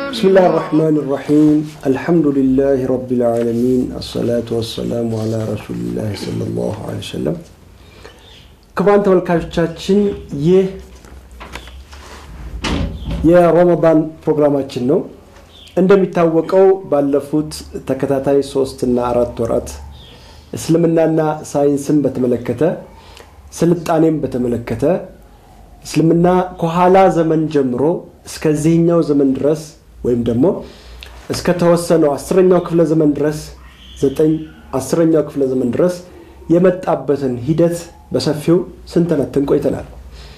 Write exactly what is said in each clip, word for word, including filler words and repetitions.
بسم الله الرحمن الرحيم الحمد لله رب العالمين الصلاة والسلام على رسول الله صلى الله عليه وسلم كمان ተመልካቾቻችን ይህ የረመዳን ፕሮግራማችን ነው እንደሚታወቀው ባለፉት ተከታታይ ሶስት እና አራት ወራት እስልምናና ሳይንስን በተመለከተ ስልጣኔን በተመለከተ እስልምና ከኋላ ዘመን ጀምሮ እስከዚህኛው ዘመን ድረስ ወይም ደግሞ እስከ ተወሰነው አስረኛው ክፍለ ዘመን ድረስ ዘጠኝ አስረኛው ክፍለ ዘመን ድረስ የመጣበትን ሂደት በሰፊው ስንተነተን ቆይተናል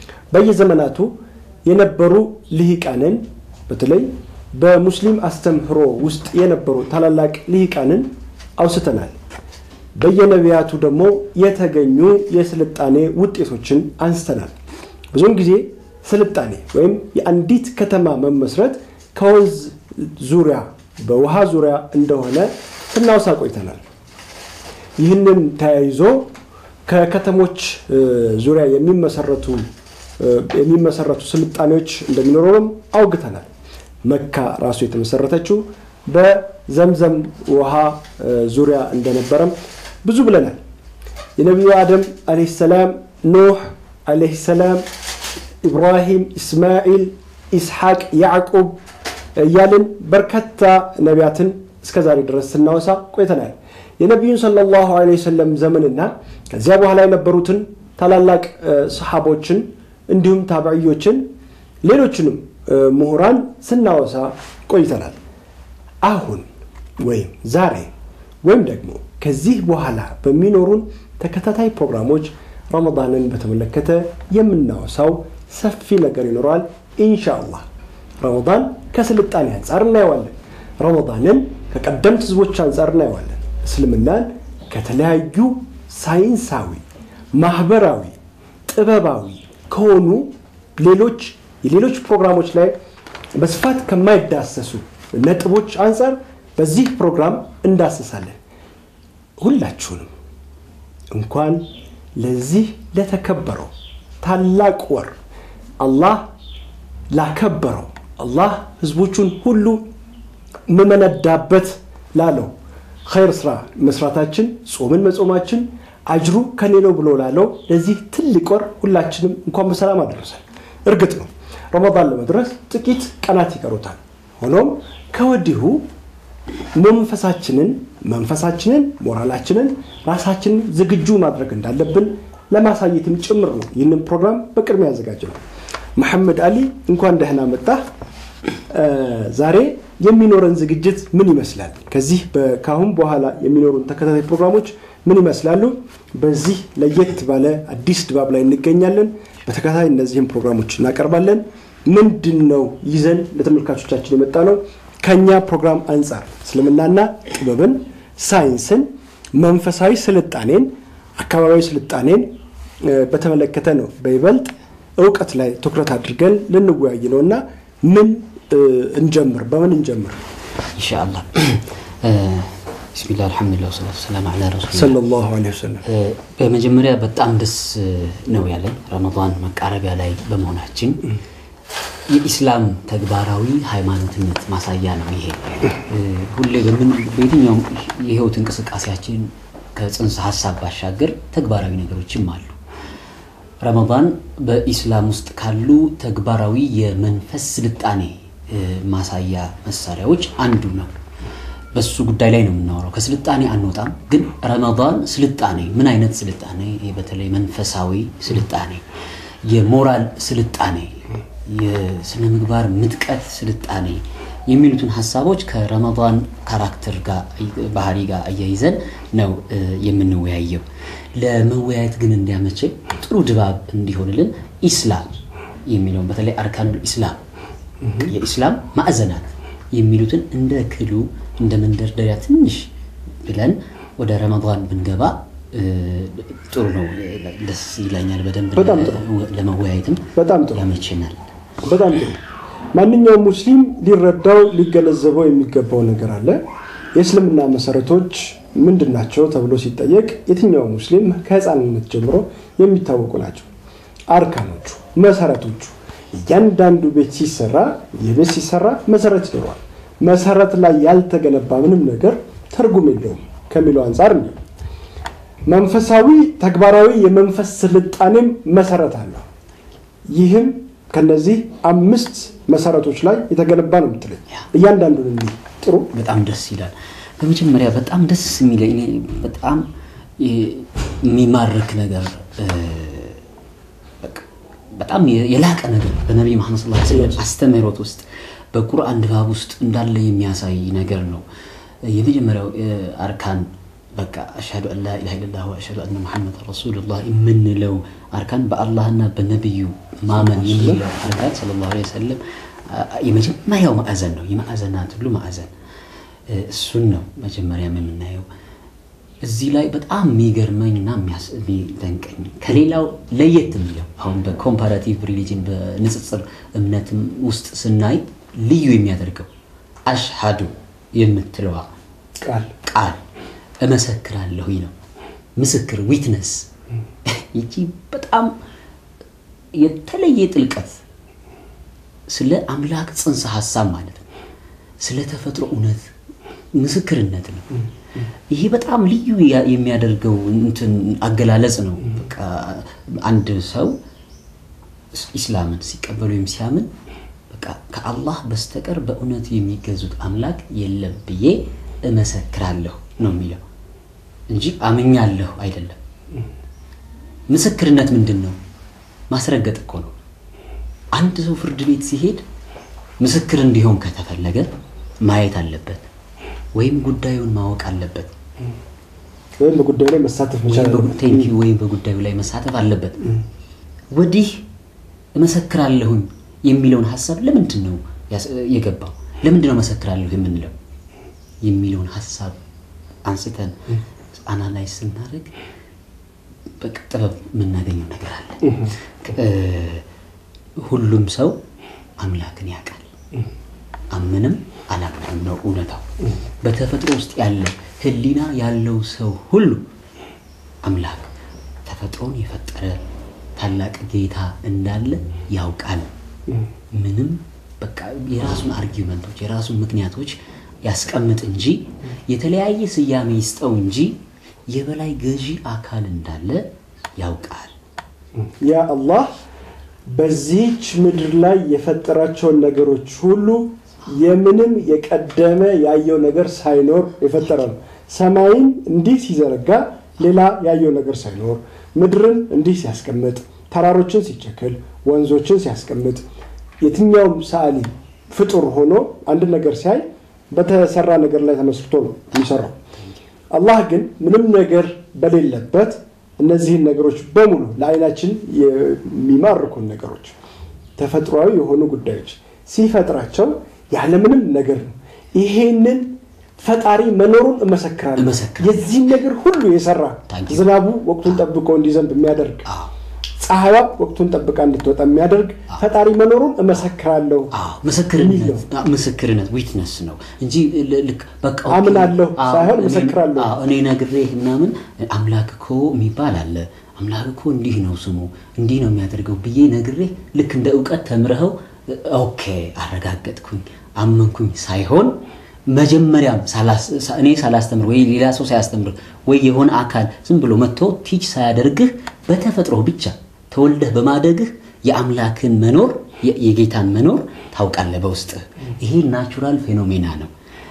በየዘመናቱ የነበሩ ልሂቃንን በተለይ በሙስሊም አስተምህሮ ውስጥ የነበሩ ታላላቅ ልሂቃንን አውስተናል በየነቢያቱ ደግሞ የተገኙ የስልጣኔ ውጤቶችን አንስተናል ብዙም ጊዜ ስልጣኔ ወይም የአንዲት ከተማ መመስረት ከወንዝ ዙሪያ በውሃ ዙሪያ እንደሆነ ስናውሳ ቆይተናል ይህንን ተያይዞ ከከተሞች ዙሪያ የሚመሰረቱ የሚመሰረቱ ስልጣኔዎች እንደሚኖሩም አውግተናል መካ ራሱ የተመሰረተችው በዘምዘም ውሃ ዙሪያ እንደነበረም ብዙ ብለናል የነብዩ አደም አለይሂ ሰላም ኑህ አለይሂ ሰላም ኢብራሂም እስማኤል ኢስሐቅ ያዕቆብ ያለን በርካታ ነቢያትን እስከዛሬ ድረስ ስናወሳ ቆይተናል የነብዩን ሰለላሁ ዐለይሂ ወሰለም ዘመንና ከዚያ በኋላ የነበሩትን ታላላቅ ሰሃቦችን እንዲሁም ታቢዒዮችን ሌሎችንም ምሁራን ስናወሳ ቆይተናል አሁን ወይም ዛሬ ወይም ደግሞ ከዚህ በኋላ በሚኖሩን ተከታታይ ፕሮግራሞች ረመዳንን በተመለከተ የምናወሳው ሰፊ ነገር ይኖራል ኢንሻአላህ ረመዳን ከስልጣኔ አንፃር እናየዋለን ረመዳንን ከቀደምት ህዝቦች አንፃር እናየዋለን እስልምናን ከተለያዩ ሳይንሳዊ ማህበራዊ ጥበባዊ ከሆኑ ሌሎች የሌሎች ፕሮግራሞች ላይ በስፋት ከማይዳሰሱ ነጥቦች አንፃር በዚህ ፕሮግራም እንዳስሳለን ሁላችሁንም እንኳን ለዚህ ለተከበረው ታላቅ ወር አላህ ላከበረው አላህ ህዝቦቹን ሁሉ መመነዳበት ላለው ኸይር ስራ መስራታችን ጾምን መጾማችን አጅሩ ከኔ ነው ብሎ ላለው ለዚህ ትልቅ ወር ሁላችንም እንኳን በሰላም አደረሰን እርግጥ ነው ረመዳን ለመድረስ ጥቂት ቀናት ይቀሩታል ሆኖም ከወዲሁ መንፈሳችንን መንፈሳችንን ሞራላችንን ራሳችንን ዝግጁ ማድረግ እንዳለብን ለማሳየትም ጭምር ነው ይህንን ፕሮግራም በቅድሚያ ያዘጋጀነው መሐመድ አሊ እንኳን ደህና መጣ ዛሬ የሚኖረን ዝግጅት ምን ይመስላል ከዚህ በካሁን በኋላ የሚኖሩን ተከታታይ ፕሮግራሞች ምን ይመስላሉ በዚህ ለየት ባለ አዲስ ድባብ ላይ እንገኛለን በተከታታይ እነዚህን ፕሮግራሞች እናቀርባለን ምንድነው ይዘን ለተመልካቾቻችን የመጣነው ከኛ ፕሮግራም አንፃር እስልምናና ጥበብን ሳይንስን መንፈሳዊ ስልጣኔን አካባቢያዊ ስልጣኔን በተመለከተ ነው በይበልጥ ዕውቀት ላይ ትኩረት አድርገን ልንወያይ ነውና ምን እንጀምር በምን እንጀምር ኢንሻአላህ ቢስሚላህ አልহামዱሊላህ ወሰላቱ ወሰላሙ ዐላ ረሱሊላህ ሰለላሁ ዐለይሂ ወሰለም በመጀመሪያ በጣም ደስ ነው ያለን ረመዳን መቃረቢያ ላይ በመሆናችን የኢስላም ተግባራዊ ሃይማኖትነት ማሳያ ነው ይሄ ሁሌ በምን በየትኛው የህይወት እንቅስቃሴያችን ከጽንሰ ሐሳብ ባሻገር ተግባራዊ ነገሮችም አሉ ረመዳን በኢስላም ውስጥ ካሉ ተግባራዊ የመንፈስ ስልጣኔ ማሳያ መሳሪያዎች አንዱ ነው በሱ ጉዳይ ላይ ነው የምናወራው ከስልጣኔ አንወጣም ግን ረመዳን ስልጣኔ ምን አይነት ስልጣኔ በተለይ መንፈሳዊ ስልጣኔ የሞራል ስልጣኔ የስነ ምግባር ምጥቀት ስልጣኔ የሚሉትን ሐሳቦች ከረመዳን ካራክተር ጋር ባህሪ ጋር አያይዘን ነው የምንወያየው ለመወያየት ግን እንዲያመች ጥሩ ድባብ እንዲሆንልን ኢስላም የሚለው በተለይ አርካኑል ኢስላም የኢስላም ማዕዘናት የሚሉትን እንደ ክሉ እንደ መንደርደሪያ ትንሽ ብለን ወደ ረመዳን ብንገባ ጥሩ ነው ደስ ይላኛል በደንብ ለመወያየትም በጣም ጥሩ ያመችናል በጣም ጥሩ ማንኛውም ሙስሊም ሊረዳው ሊገነዘበው የሚገባው ነገር አለ የእስልምና መሰረቶች ምንድናቸው ተብሎ ሲጠየቅ የትኛው ሙስሊም ከህፃንነት ጀምሮ የሚታወቁ ናቸው አርካኖቹ መሰረቶቹ እያንዳንዱ ቤት ሲሰራ የቤት ሲሰራ መሰረት ይኖራል መሰረት ላይ ያልተገነባ ምንም ነገር ትርጉም የለውም ከሚለው አንፃር ነው መንፈሳዊ ተግባራዊ የመንፈስ ስልጣኔም መሰረት አለው ይህም ከነዚህ አምስት መሰረቶች ላይ የተገነባ ነው የምትለኝ እያንዳንዱ ነው ጥሩ በጣም ደስ ይላል በመጀመሪያ በጣም ደስ የሚለኝ በጣም የሚማርክ ነገር በጣም የላቀ ነገር በነብዩ መሐመድ ሰለላሁ ዐለይሂ ወሰለም አስተምህሮት ውስጥ በቁርአን ድባብ ውስጥ እንዳለ የሚያሳይ ነገር ነው የመጀመሪያው አርካን በቃ አሽሃዱ አን ላ ኢላሃ ኢላላህ ወአሽሃዱ አነ ሙሐመድ ረሱሉላህ የምንለው አርካን በአላህና በነብዩ ማመን የሚለው አርካን ሰለላሁ ዐለይሂ ወሰለም የመጀመሪያው ማዕዘን ነው የማዕዘናት ሁሉ ማዕዘን እሱን ነው መጀመሪያ የምናየው እዚህ ላይ በጣም የሚገርመኝና የሚያስደንቀኝ ከሌላው ለየት የሚለው አሁን በኮምፓራቲቭ ሪሊጅን በንጽጽር እምነት ውስጥ ስናይ ልዩ የሚያደርገው አሽሃዱ የምትለው ቃል ቃል እመሰክራለሁ ነው ምስክር ዊትነስ ይቺ በጣም የተለየ ጥልቀት ስለ አምላክ ጽንሰ ሐሳብ ማለት ነው ስለ ተፈጥሮ እውነት ምስክርነት ነው ይሄ በጣም ልዩ የሚያደርገው እንትን አገላለጽ ነው በቃ አንድ ሰው እስላምን ሲቀበሉ ሲያምን በቃ ከአላህ በስተቀር በእውነት የሚገዙት አምላክ የለም ብዬ እመሰክራለሁ ነው የሚለው እንጂ አመኛለሁ አይደለም ምስክርነት ምንድነው ማስረገጥ እኮ ነው አንድ ሰው ፍርድ ቤት ሲሄድ ምስክር እንዲሆን ከተፈለገ ማየት አለበት ወይም ጉዳዩን ማወቅ አለበት ወይም በጉዳዩ ላይ መሳተፍ መቻል አለበት ወይም በጉዳዩ ላይ መሳተፍ አለበት ወዲህ እመሰክራለሁ የሚለውን ሐሳብ ለምንድን ነው የገባው ለምንድን ነው መሰክራለሁ የምንለው የሚለውን ሐሳብ አንስተን አናላይዝ ስናደርግ በጥበብ የምናገኘው ነገር አለ ሁሉም ሰው አምላክን ያውቃል አምንም አላምንም ነው እውነታው በተፈጥሮ ውስጥ ያለ ህሊና ያለው ሰው ሁሉ አምላክ ተፈጥሮን የፈጠረ ታላቅ ጌታ እንዳለ ያውቃል ምንም በቃ የራሱን አርጊውመንቶች የራሱን ምክንያቶች ያስቀምጥ እንጂ የተለያየ ስያሜ ይስጠው እንጂ የበላይ ገዢ አካል እንዳለ ያውቃል ያ አላህ በዚህች ምድር ላይ የፈጠራቸው ነገሮች ሁሉ የምንም የቀደመ ያየው ነገር ሳይኖር የፈጠረው ሰማይን እንዲህ ሲዘረጋ ሌላ ያየው ነገር ሳይኖር ምድርን እንዲህ ሲያስቀምጥ ተራሮችን ሲቸክል ወንዞችን ሲያስቀምጥ የትኛውም ሰዓሊ ፍጡር ሆኖ አንድ ነገር ሲያይ በተሰራ ነገር ላይ ተመስርቶ ነው የሚሰራው አላህ ግን ምንም ነገር በሌለበት እነዚህ ነገሮች በሙሉ ለአይናችን የሚማርኩ ነገሮች ተፈጥሯዊ የሆኑ ጉዳዮች ሲፈጥራቸው ያለ ምንም ነገር ነው ይሄንን ፈጣሪ መኖሩን እመሰክራለሁ የዚህ ነገር ሁሉ የሰራ ዝናቡ ወቅቱን ጠብቆ እንዲዘንብ የሚያደርግ ፀሐይዋ ወቅቱን ጠብቃ እንድትወጣ የሚያደርግ ፈጣሪ መኖሩን እመሰክራለሁ አዎ ምስክርነት ምስክርነት ዊትነስ ነው እንጂ ልክ በቃ አምናለሁ ሳይሆን እመሰክራለሁ አዎ እኔ ነግሬህ ምናምን አምላክ እኮ የሚባል አለ አምላክ እኮ እንዲህ ነው ስሙ እንዲህ ነው የሚያደርገው ብዬ ነግሬህ ልክ እንደ ዕውቀት ተምረኸው ኦኬ አረጋግጥኩኝ አመንኩኝ ሳይሆን መጀመሪያም እኔ ሳላስተምር ወይ ሌላ ሰው ሳያስተምር ወይ የሆነ አካል ዝም ብሎ መጥቶ ቲች ሳያደርግህ በተፈጥሮ ብቻ ተወልደህ በማደግህ የአምላክን መኖር የጌታን መኖር ታውቃለህ በውስጥ ይሄ ናቹራል ፌኖሜና ነው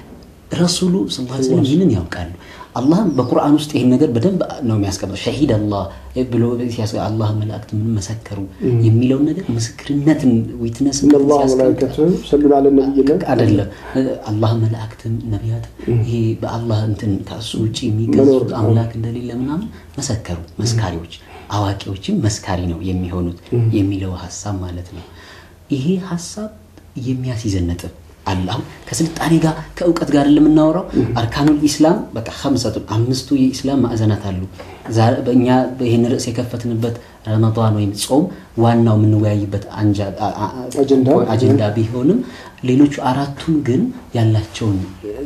ረሱሉ ሰለላሁ ዐለይሂ ወሰለም ይህንን ያውቃሉ አላህ በቁርአን ውስጥ ይሄን ነገር በደንብ ነው የሚያስቀምጠው ሸሂድ አላህ ብሎ ሲያስቀምጥ አላህ መላእክት ምን መሰከሩ የሚለው ነገር ምስክርነትን ዊትነስ አላህ መላእክቱ ሰለላሁ ዐለይሂ ወሰለም አይደለም አላህ መላእክትን ነቢያት ይሄ በአላህ እንትን ከሱ ውጪ የሚገዙት አምላክ እንደሌለ ምናምን መሰከሩ መስካሪዎች አዋቂዎችም መስካሪ ነው የሚሆኑት የሚለው ሐሳብ ማለት ነው ይሄ ሐሳብ የሚያስይዘነጥ አላህ ከስልጣኔ ጋር ከዕውቀት ጋር ለምናወራው አርካኑል ኢስላም በቃ خمسة አምስቱ የኢስላም ማዕዘናት አሉ በእኛ በእኛ ርዕስ የከፈትንበት ረመዳን ወይም ጾም ዋናው ምን ወያይበት አጀንዳ አጀንዳ ቢሆንም ሌሎቹ አራቱን ግን ያላቸውን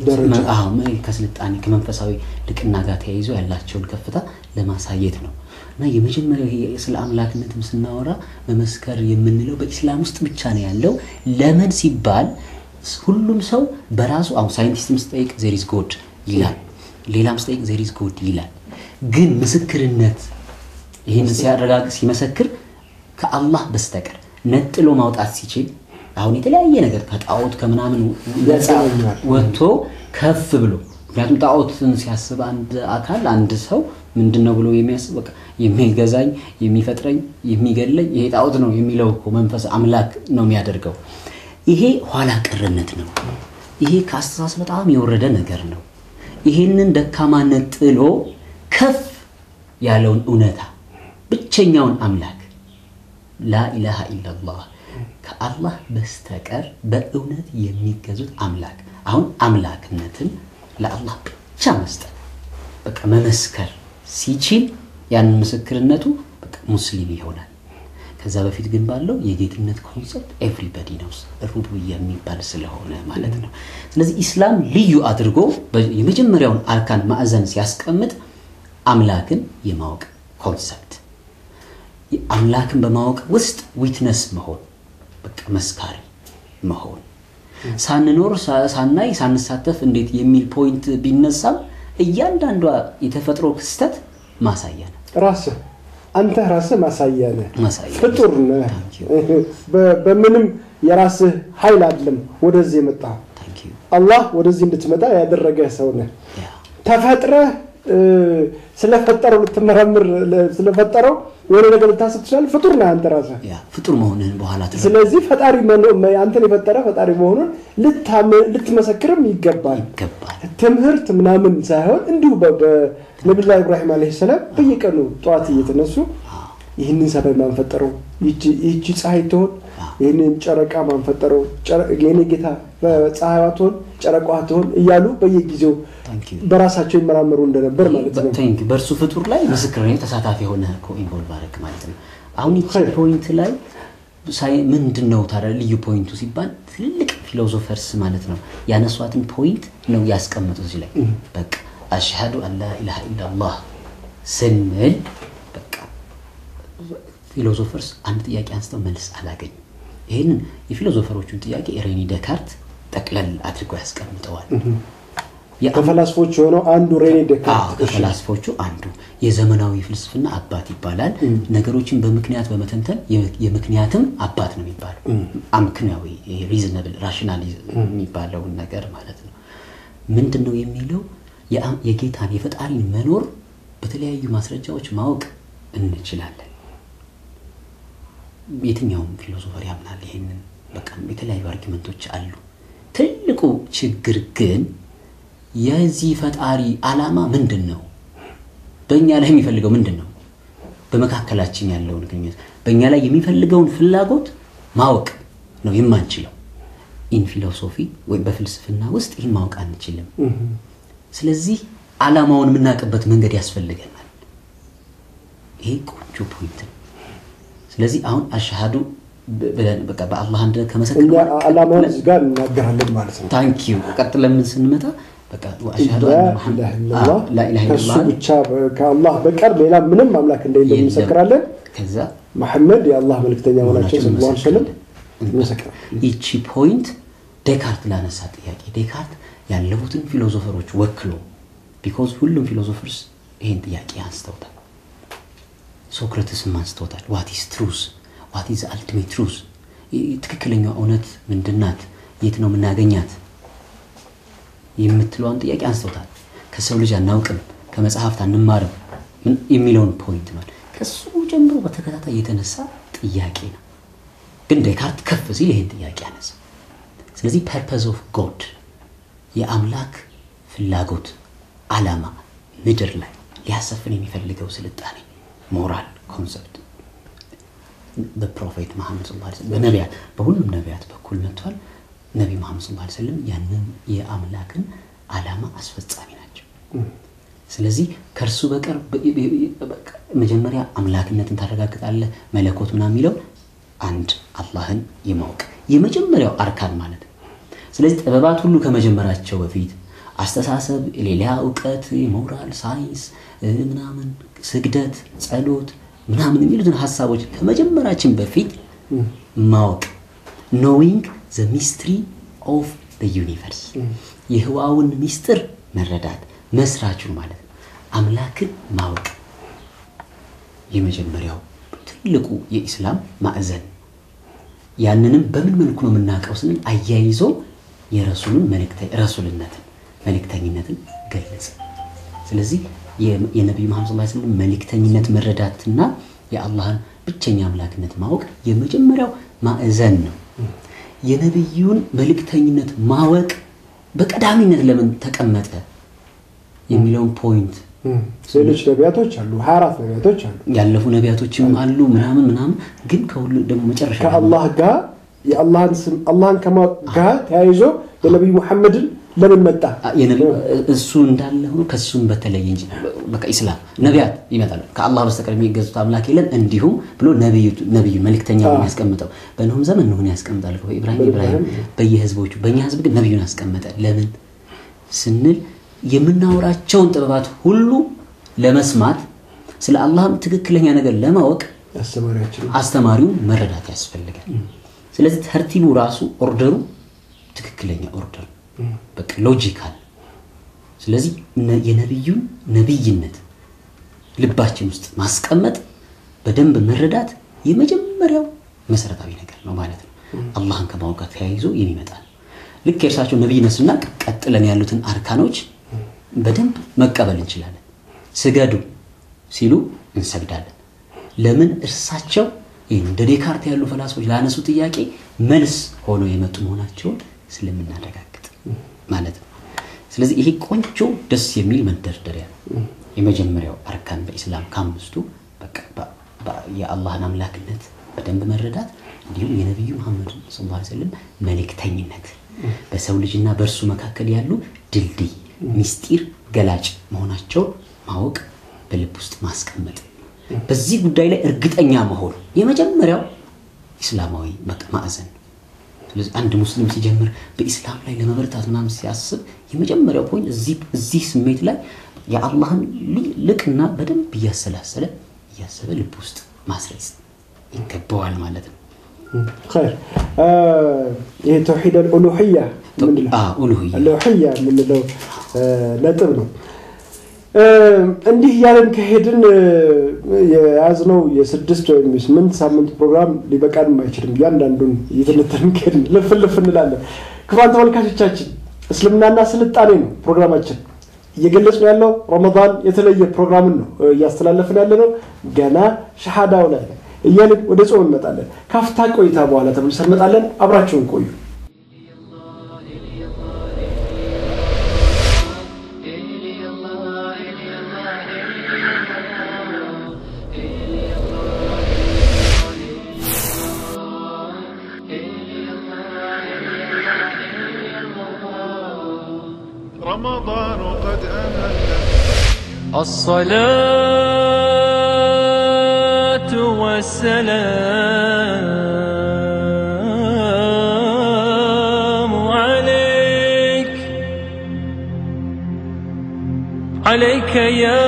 ከስልጣኔ ከመንፈሳዊ ልቅና ጋር ተያይዞ ያላቸውን ከፍታ ለማሳየት ነው እና የመጀመሪያው ይሄ ስለ አምላክነትም ስናወራ መመስከር የምንለው በእስላም ውስጥ ብቻ ነው ያለው ለምን ሲባል ሁሉም ሰው በራሱ አሁን ሳይንቲስትም ሲጠይቅ there is god ይላል ሌላም ሲጠይቅ there is god ይላል ግን ምስክርነት ይሄን ሲያረጋግጥ ሲመሰክር ከአላህ በስተቀር ነጥሎ ማውጣት ሲችል አሁን የተለያየ ነገር ከጣዖት ከመናምን ወጥቶ ከፍ ብሎ ምክንያቱም ጣዖትን ሲያስብ አንድ አካል አንድ ሰው ምንድነው ብሎ የሚያስብ በቃ የሚገዛኝ የሚፈጥረኝ የሚገለኝ ይሄ ጣዖት ነው የሚለው እኮ መንፈስ አምላክ ነው የሚያደርገው ይሄ ኋላ ቀርነት ነው ይሄ ካስተሳሰብ በጣም የወረደ ነገር ነው ይሄንን ደካማነት ጥሎ ከፍ ያለውን እውነታ ብቸኛውን አምላክ لا اله الا الله ከአላህ በስተቀር በእውነት የሚገዙት አምላክ አሁን አምላክነትን ለአላህ ብቻ መስጠት በቃ መመስከር ሲችል ያን ምስክርነቱ በቃ ሙስሊም ይሆናል ከዛ በፊት ግን ባለው የጌትነት ኮንሰፕት ኤቭሪባዲ knows ሩቡብያ የሚባል ስለሆነ ማለት ነው ስለዚህ ኢስላም ልዩ አድርጎ የመጀመሪያውን አርካን ማዕዘን ሲያስቀምጥ አምላክን የማወቅ ኮንሰፕት አምላክን በማወቅ ውስጥ ዊትነስ መሆን በቃ መስካሪ መሆን ሳንኖር ሳናይ ሳንሳተፍ እንዴት የሚል ፖይንት ቢነሳም እያንዳንዱ የተፈጥሮ ክስተት ማሳያ ነው ራስ አንተ ራስ ማሳያ ነህ ማሳያ ፍጡር ነህ በምንም የራስ ኃይል አይደለም ወደዚህ መጣ አላህ ወደዚህ እንድትመጣ ያደረገ ሰው ነህ ተፈጥረህ ስለፈጠረው ልትመረምር ስለፈጠረው ወደ ነገር ታስብቻል ፍጡር ነህ አንተ ራስህ ያ ፍጡር መሆንህን በኋላ ተረዳ ስለዚህ ፈጣሪ አንተን የፈጠረ ፈጣሪ መሆኑን ልትመሰክርም ይገባል ይገባል ትምህርት ምናምን ሳይሆን እንዲሁ በነብዩ ኢብራሂም አለይሂ ሰላም በየቀኑ ጧት እየተነሱ ይህንን ሰማይ ማን ፈጠረው ይቺ ይቺ ፀሐይ ትሆን ይህንን ጨረቃ ማን ፈጠረው የኔ ጌታ በፀሐይዋቶን ጨረቃዋቶን እያሉ በየጊዜው በራሳቸው ይመራመሩ እንደነበር ማለት ነው ታንክ በርሱ ፍጡር ላይ ምስክርነት ተሳታፊ ሆነ እኮ ኢንቮልቭ አረክ ማለት ነው አሁን ይቺ ፖይንት ላይ ሳይ ምንድነው ታዲያ ልዩ ፖይንቱ ሲባል ትልቅ ፊሎሶፈርስ ማለት ነው ያነሷትን ፖይንት ነው ያስቀምጡት እዚህ ላይ በቃ አሽሃዱ አን ላ ኢላሃ ኢላላህ ስንል በቃ ፊሎሶፈርስ አንድ ጥያቄ አንስተው መልስ አላገኝ ይሄን የፊሎሶፈሮቹን ጥያቄ ሬኒ ደካርት ጠቅለል አድርጎ ያስቀምጠዋል የፈላስፎቹ ሆነው አንዱ ሬኒ ደካርት ከፈላስፎቹ አንዱ የዘመናዊ ፍልስፍና አባት ይባላል ነገሮችን በምክንያት በመተንተን የምክንያትም አባት ነው የሚባለው አምክንያዊ ሪዝነብል ራሽናሊዝም የሚባለው ነገር ማለት ነው ምንድነው የሚለው የጌታን የፈጣሪን መኖር በተለያዩ ማስረጃዎች ማወቅ እንችላለን የትኛውም ፊሎሶፈር ያምናል ይሄንን በቃ የተለያዩ አርጊመንቶች አሉ ትልቁ ችግር ግን የዚህ ፈጣሪ ዓላማ ምንድነው በእኛ ላይ የሚፈልገው ምንድነው በመካከላችን ያለውን ግንኙነት በእኛ ላይ የሚፈልገውን ፍላጎት ማወቅ ነው የማንችለው ኢን ፊሎሶፊ ወይ በፍልስፍና ውስጥ ይሄን ማወቅ አንችልም ስለዚህ ዓላማውን ምናቀበት መንገድ ያስፈልገናል ይሄ ቆንጆ ፖይንት ነው ስለዚህ አሁን አሽሃዱ በቃ በአላህ አንድ ከመሰከረ ዓላማውን ዝጋር እናገራለን ማለት ነው ታንክ ዩ ቀጥለን ምን ስንመጣ በቃ አሽሃዱ አን ሙሐመድ ላ ኢላሃ ኢላላህ ብቻ ከአላህ በቀር ሌላ ምንም አምላክ እንደሌለ እንመሰክራለን ከዛ መሐመድ የአላህ መልእክተኛ ሆናቸው ሰለላሁ ዐለይሂ ወሰለም እንመሰክራለን እቺ ፖይንት ዴካርት ላነሳ ጥያቄ ዴካርት ያለፉትን ፊሎሶፈሮች ወክሎ because ሁሉም ፊሎሶፈርስ ይሄን ጥያቄ አንስተውታል ሶክራተስ አንስተውታል what is truth what is the ultimate truth ትክክለኛው እውነት ምንድናት የት ነው ምናገኛት የምትለውን ጥያቄ አንስተውታል ከሰው ልጅ አናውቅም ከመጽሐፍት አንማርም የሚለውን ፖይንት ነው ከሱ ጀምሮ በተከታታይ የተነሳ ጥያቄ ነው ግን ዴካርት ከፍ ሲል ይሄን ጥያቄ አነሳ ስለዚህ purpose of god የአምላክ ፍላጎት ዓላማ ምድር ላይ ሊያሰፍን የሚፈልገው ስልጣኔ ሞራል ኮንሰፕት በፕሮፌት መሐመድ ሰለላሁ ዐለይሂ ወሰለም በነቢያት በሁሉም ነቢያት በኩል መጥቷል ነብይ መሐመድ ሰለላሁ ዐለይሂ ወሰለም ያንን የአምላክን ዓላማ አስፈጻሚ ናቸው ስለዚህ ከርሱ በቀር መጀመሪያ አምላክነትን ታረጋግጣለህ መለኮት ምናምን የሚለው አንድ አላህን የማወቅ የመጀመሪያው አርካን ማለት ስለዚህ ጥበባት ሁሉ ከመጀመራቸው በፊት አስተሳሰብ ሌላ ዕውቀት ሞራል ሳይንስ ምናምን ስግደት ጸሎት ምናምን የሚሉትን ሐሳቦች ከመጀመራችን በፊት ማወቅ knowing the mystery of the universe የህዋውን ሚስጥር መረዳት መስራቹ ማለት አምላክን ማወቅ የመጀመሪያው ትልቁ የኢስላም ማዕዘን ያንንም በምን መልኩ ነው የምናቀው ስንል አያይዞ የረሱልን መልእክተ ረሱልነትን መልእክተኝነትን ገለጸ ስለዚህ የነብዩ መሐመድ ሰለላሁ ዐለይሂ ወሰለም መልእክተኝነት መረዳትና የአላህን ብቸኛ አምላክነት ማወቅ የመጀመሪያው ማዕዘን ነው የነብዩን መልእክተኝነት ማወቅ በቀዳሚነት ለምን ተቀመጠ የሚለውን ፖይንት ሌሎች ነቢያቶች አሉ ሃያ አራት ነቢያቶች አሉ ያለፉ ነቢያቶችም አሉ ምናምን ምናምን ግን ከሁሉ ደግሞ መጨረሻ ከአላህ ጋር የአላህን ስም አላህን ከማወቅ ጋር ተያይዞ የነብዩ መሐመድን ለምን መጣ የነብዩ እሱ እንዳለ ሆኖ ከሱም በተለየ እንጂ በቃ ኢስላም ነቢያት ይመጣሉ ከአላህ በስተቀር የሚገዙት አምላክ የለም እንዲሁም ብሎ ነብዩ ነብዩ መልእክተኛው ያስቀምጠው በእነሆም ዘመን ነው ያስቀምጣል ኢብራሂም ኢብራሂም በየህዝቦቹ በእኛ ህዝብ ግን ነብዩን ያስቀመጠ ለምን ስንል የምናወራቸውን ጥበባት ሁሉ ለመስማት ስለ አላህም ትክክለኛ ነገር ለማወቅ አስተማሪያችን አስተማሪው መረዳት ያስፈልጋል ስለዚህ ተርቲቡ ራሱ ኦርደሩ ትክክለኛ ኦርደር በቃ ሎጂካል ስለዚህ የነብዩን ነብይነት ልባችን ውስጥ ማስቀመጥ በደንብ መረዳት የመጀመሪያው መሰረታዊ ነገር ነው ማለት ነው አላህን ከማወቅ ተያይዞ የሚመጣል ልክ የእርሳቸው ነብይነትና ቀጥለን ያሉትን አርካኖች በደንብ መቀበል እንችላለን ስገዱ ሲሉ እንሰግዳለን ለምን እርሳቸው እንደ ዴካርት ያሉ ፈላስፎች ላነሱ ጥያቄ መልስ ሆኖ የመጡ መሆናቸው ስለምናረጋግጥ ማለት ነው ስለዚህ ይሄ ቆንጆ ደስ የሚል መንደርደሪያ ነው የመጀመሪያው አርካን በእስላም ካምስቱ በቃ የአላህን አምላክነት በደንብ መረዳት እንዲሁም የነብዩ መሐመድ ሰለላሁ ዐለይሂ ወሰለም መልእክተኝነት በሰው ልጅና በእርሱ መካከል ያሉ ድልድይ ሚስጢር ገላጭ መሆናቸው ማወቅ በልብ ውስጥ ማስቀመጥ በዚህ ጉዳይ ላይ እርግጠኛ መሆን የመጀመሪያው እስላማዊ ማዕዘን ስለዚህ አንድ ሙስሊም ሲጀምር በእስላም ላይ ለመበርታት ምናምን ሲያስብ የመጀመሪያው ፖይንት እዚህ እዚህ ስሜት ላይ የአላህን ልቅና በደንብ ያሰላሰለ ያሰበ ልብ ውስጥ ማስረጽ ይገባዋል ማለት ነው خير ይሄ ተውሂድ الالوهيه ምንድነው አ ኡሉሂያ الالوهيه ምንድነው ነጥብ ነው እንዲህ ያለን ከሄድን የያዝነው የስድስት ወይም የስምንት ሳምንት ፕሮግራም ሊበቃን አይችልም ያንዳንዱን ይተነተን ከሄድን ለፍልፍ እንላለን ክቡራን ተመልካቾቻችን እስልምናና ስልጣኔ ነው ፕሮግራማችን እየገለጽን ያለው ረመዳን የተለየ ፕሮግራም ነው ያስተላለፈን ያለነው ገና ሸሃዳው ላይ እያልን ወደ ጾም እንመጣለን ካፍታ ቆይታ በኋላ ተመልሰን እንመጣለን አብራችሁን ቆዩ رمضان قد أهل الصلاة والسلام عليك عليك يا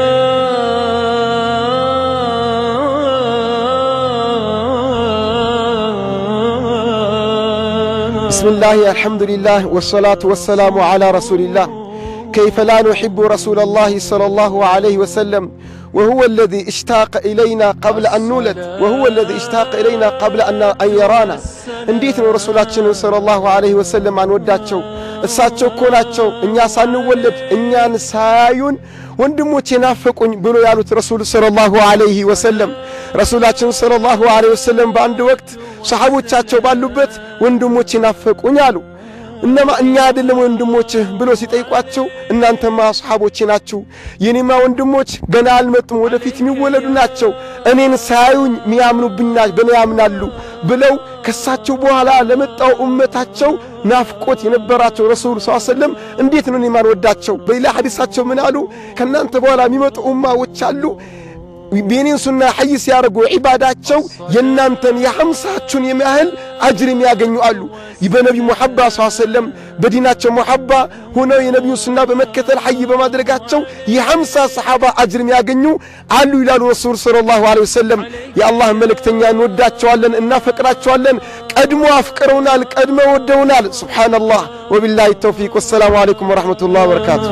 بسم الله الحمد لله والصلاة والسلام على رسول الله كيف لا نحب رسول الله صلى الله عليه وسلم وهو الذي اشتاق إلينا قبل أن نولد وهو الذي اشتاق إلينا قبل أن يرانا انديتنا رسولاتنا صلى الله عليه وسلم عن وداتشو الساتشو كوناتشو إنيا سانولد إنيا نسايون ወንድሞቼ ናፈቁኝ ብሎ ያሉት ረሱል ሰለላሁ ዐለይሂ ወሰለም ረሱላችን ሰለላሁ ዐለይሂ ወሰለም በአንድ ወቅት ሰሃቦቻቸው ባሉበት ወንድሞቼ ናፈቁኝ አሉ እነማ እኛ አይደለም ወንድሞች ብሎ ሲጠይቋቸው እናንተማ ሰሃቦቼ ናችሁ የኔማ ወንድሞች ገና አልመጡም ወደፊት የሚወለዱ ናቸው እኔን ሳዩኝ ሚያምኑብኛ በኔ ያምናሉ ብለው ከሳቸው በኋላ ለመጣው ኡመታቸው ናፍቆት የነበራቸው ረሱል ሰለላሁ ዐለይሂ ወሰለም እንዴት ነው ማን ወዳቸው በሌላ ሐዲሳቸው ምን አሉ ከናንተ በኋላ የሚመጡ ኡማዎች አሉ بينين سنة حيث يارجو عباداتشو ينانتن يحمساتشون يمهل أجرم ياغنيو قالوا يبقى نبي محبة صلى الله عليه وسلم بديناتشو محبة هنا ينبي سنة بمكة الحي بمدرجاتشو يحمسا صحابة أجرم ياغنيو قالوا إلى الرسول صلى الله عليه وسلم يا الله ملك تنيا نوداتشو علن إنا فكراتشو علن قدموا أفكرونا لك قدموا ودونا سبحان الله وبالله التوفيق والسلام عليكم ورحمة الله وبركاته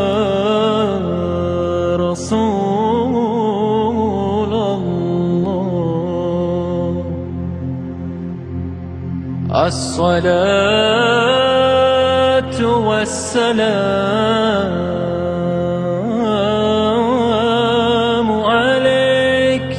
رسول الله الصلاة والسلام عليك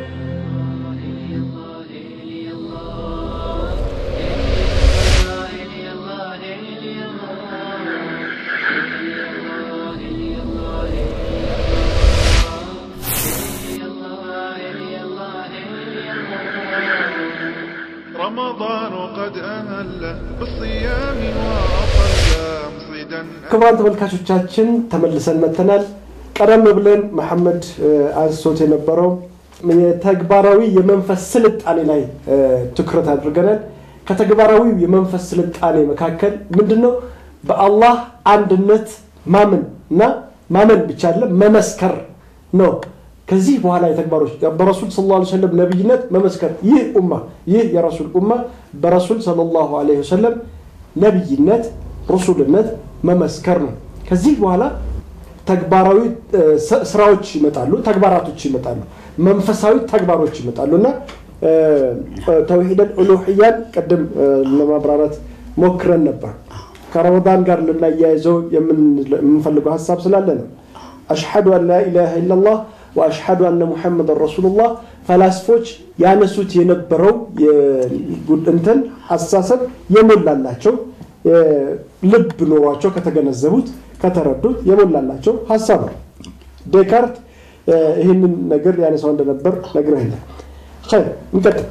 رمضان قد أهل بالصيام وأطل مصيدا كبرات ተመልካቾቻችን ተመልሰን መተናል ቀደም ብለን መሐመድ አንሶት የነበረው የተግባራዊ የመንፈስ ስልጣኔ ላይ ትኩረት አድርገናል ከተግባራዊ የመንፈስ ስልጣኔ መካከል ምንድነው በአላህ አንድነት ማመንና ማመን ብቻ አይደለም መመስከር ነው ከዚህ በኋላ የተግባሮች በረሱል ሰለላሁ ዐለይሂ ወሰለም ነብይነት መመስከር ይህ ኡማ ይህ የረሱል ኡማ በረሱል ሰለላሁ ዐለይሂ ወሰለም ነብይነት ረሱልነት መመስከር ነው ከዚህ በኋላ ተግባራዊ ስራዎች ይመጣሉ ተግባራቶች ይመጣሉ መንፈሳዊ ተግባሮች ይመጣሉና ተውሂድ አልኡሉሂያን ቀደም ለማብራራት ሞክረን ነበር ከረመዳን ጋር ለናያይዘው የምንፈልገው ሐሳብ ስላለ ነው አሽሀዱ አን ላ ኢላሃ ኢላላህ واشهد ان محمد رسول الله فلاسفوች ያነሱት የነበረው የጉድንተን አሳሰብ የሞላላቸው ልብ ኖሯቸው ከተገነዘቡት ከተረዱት የሞላላቸው ሐሳብ ነው ዴካርት ይሄንን ነገር ያነሳው እንደነበር ነግረህናል خير እንቀጥል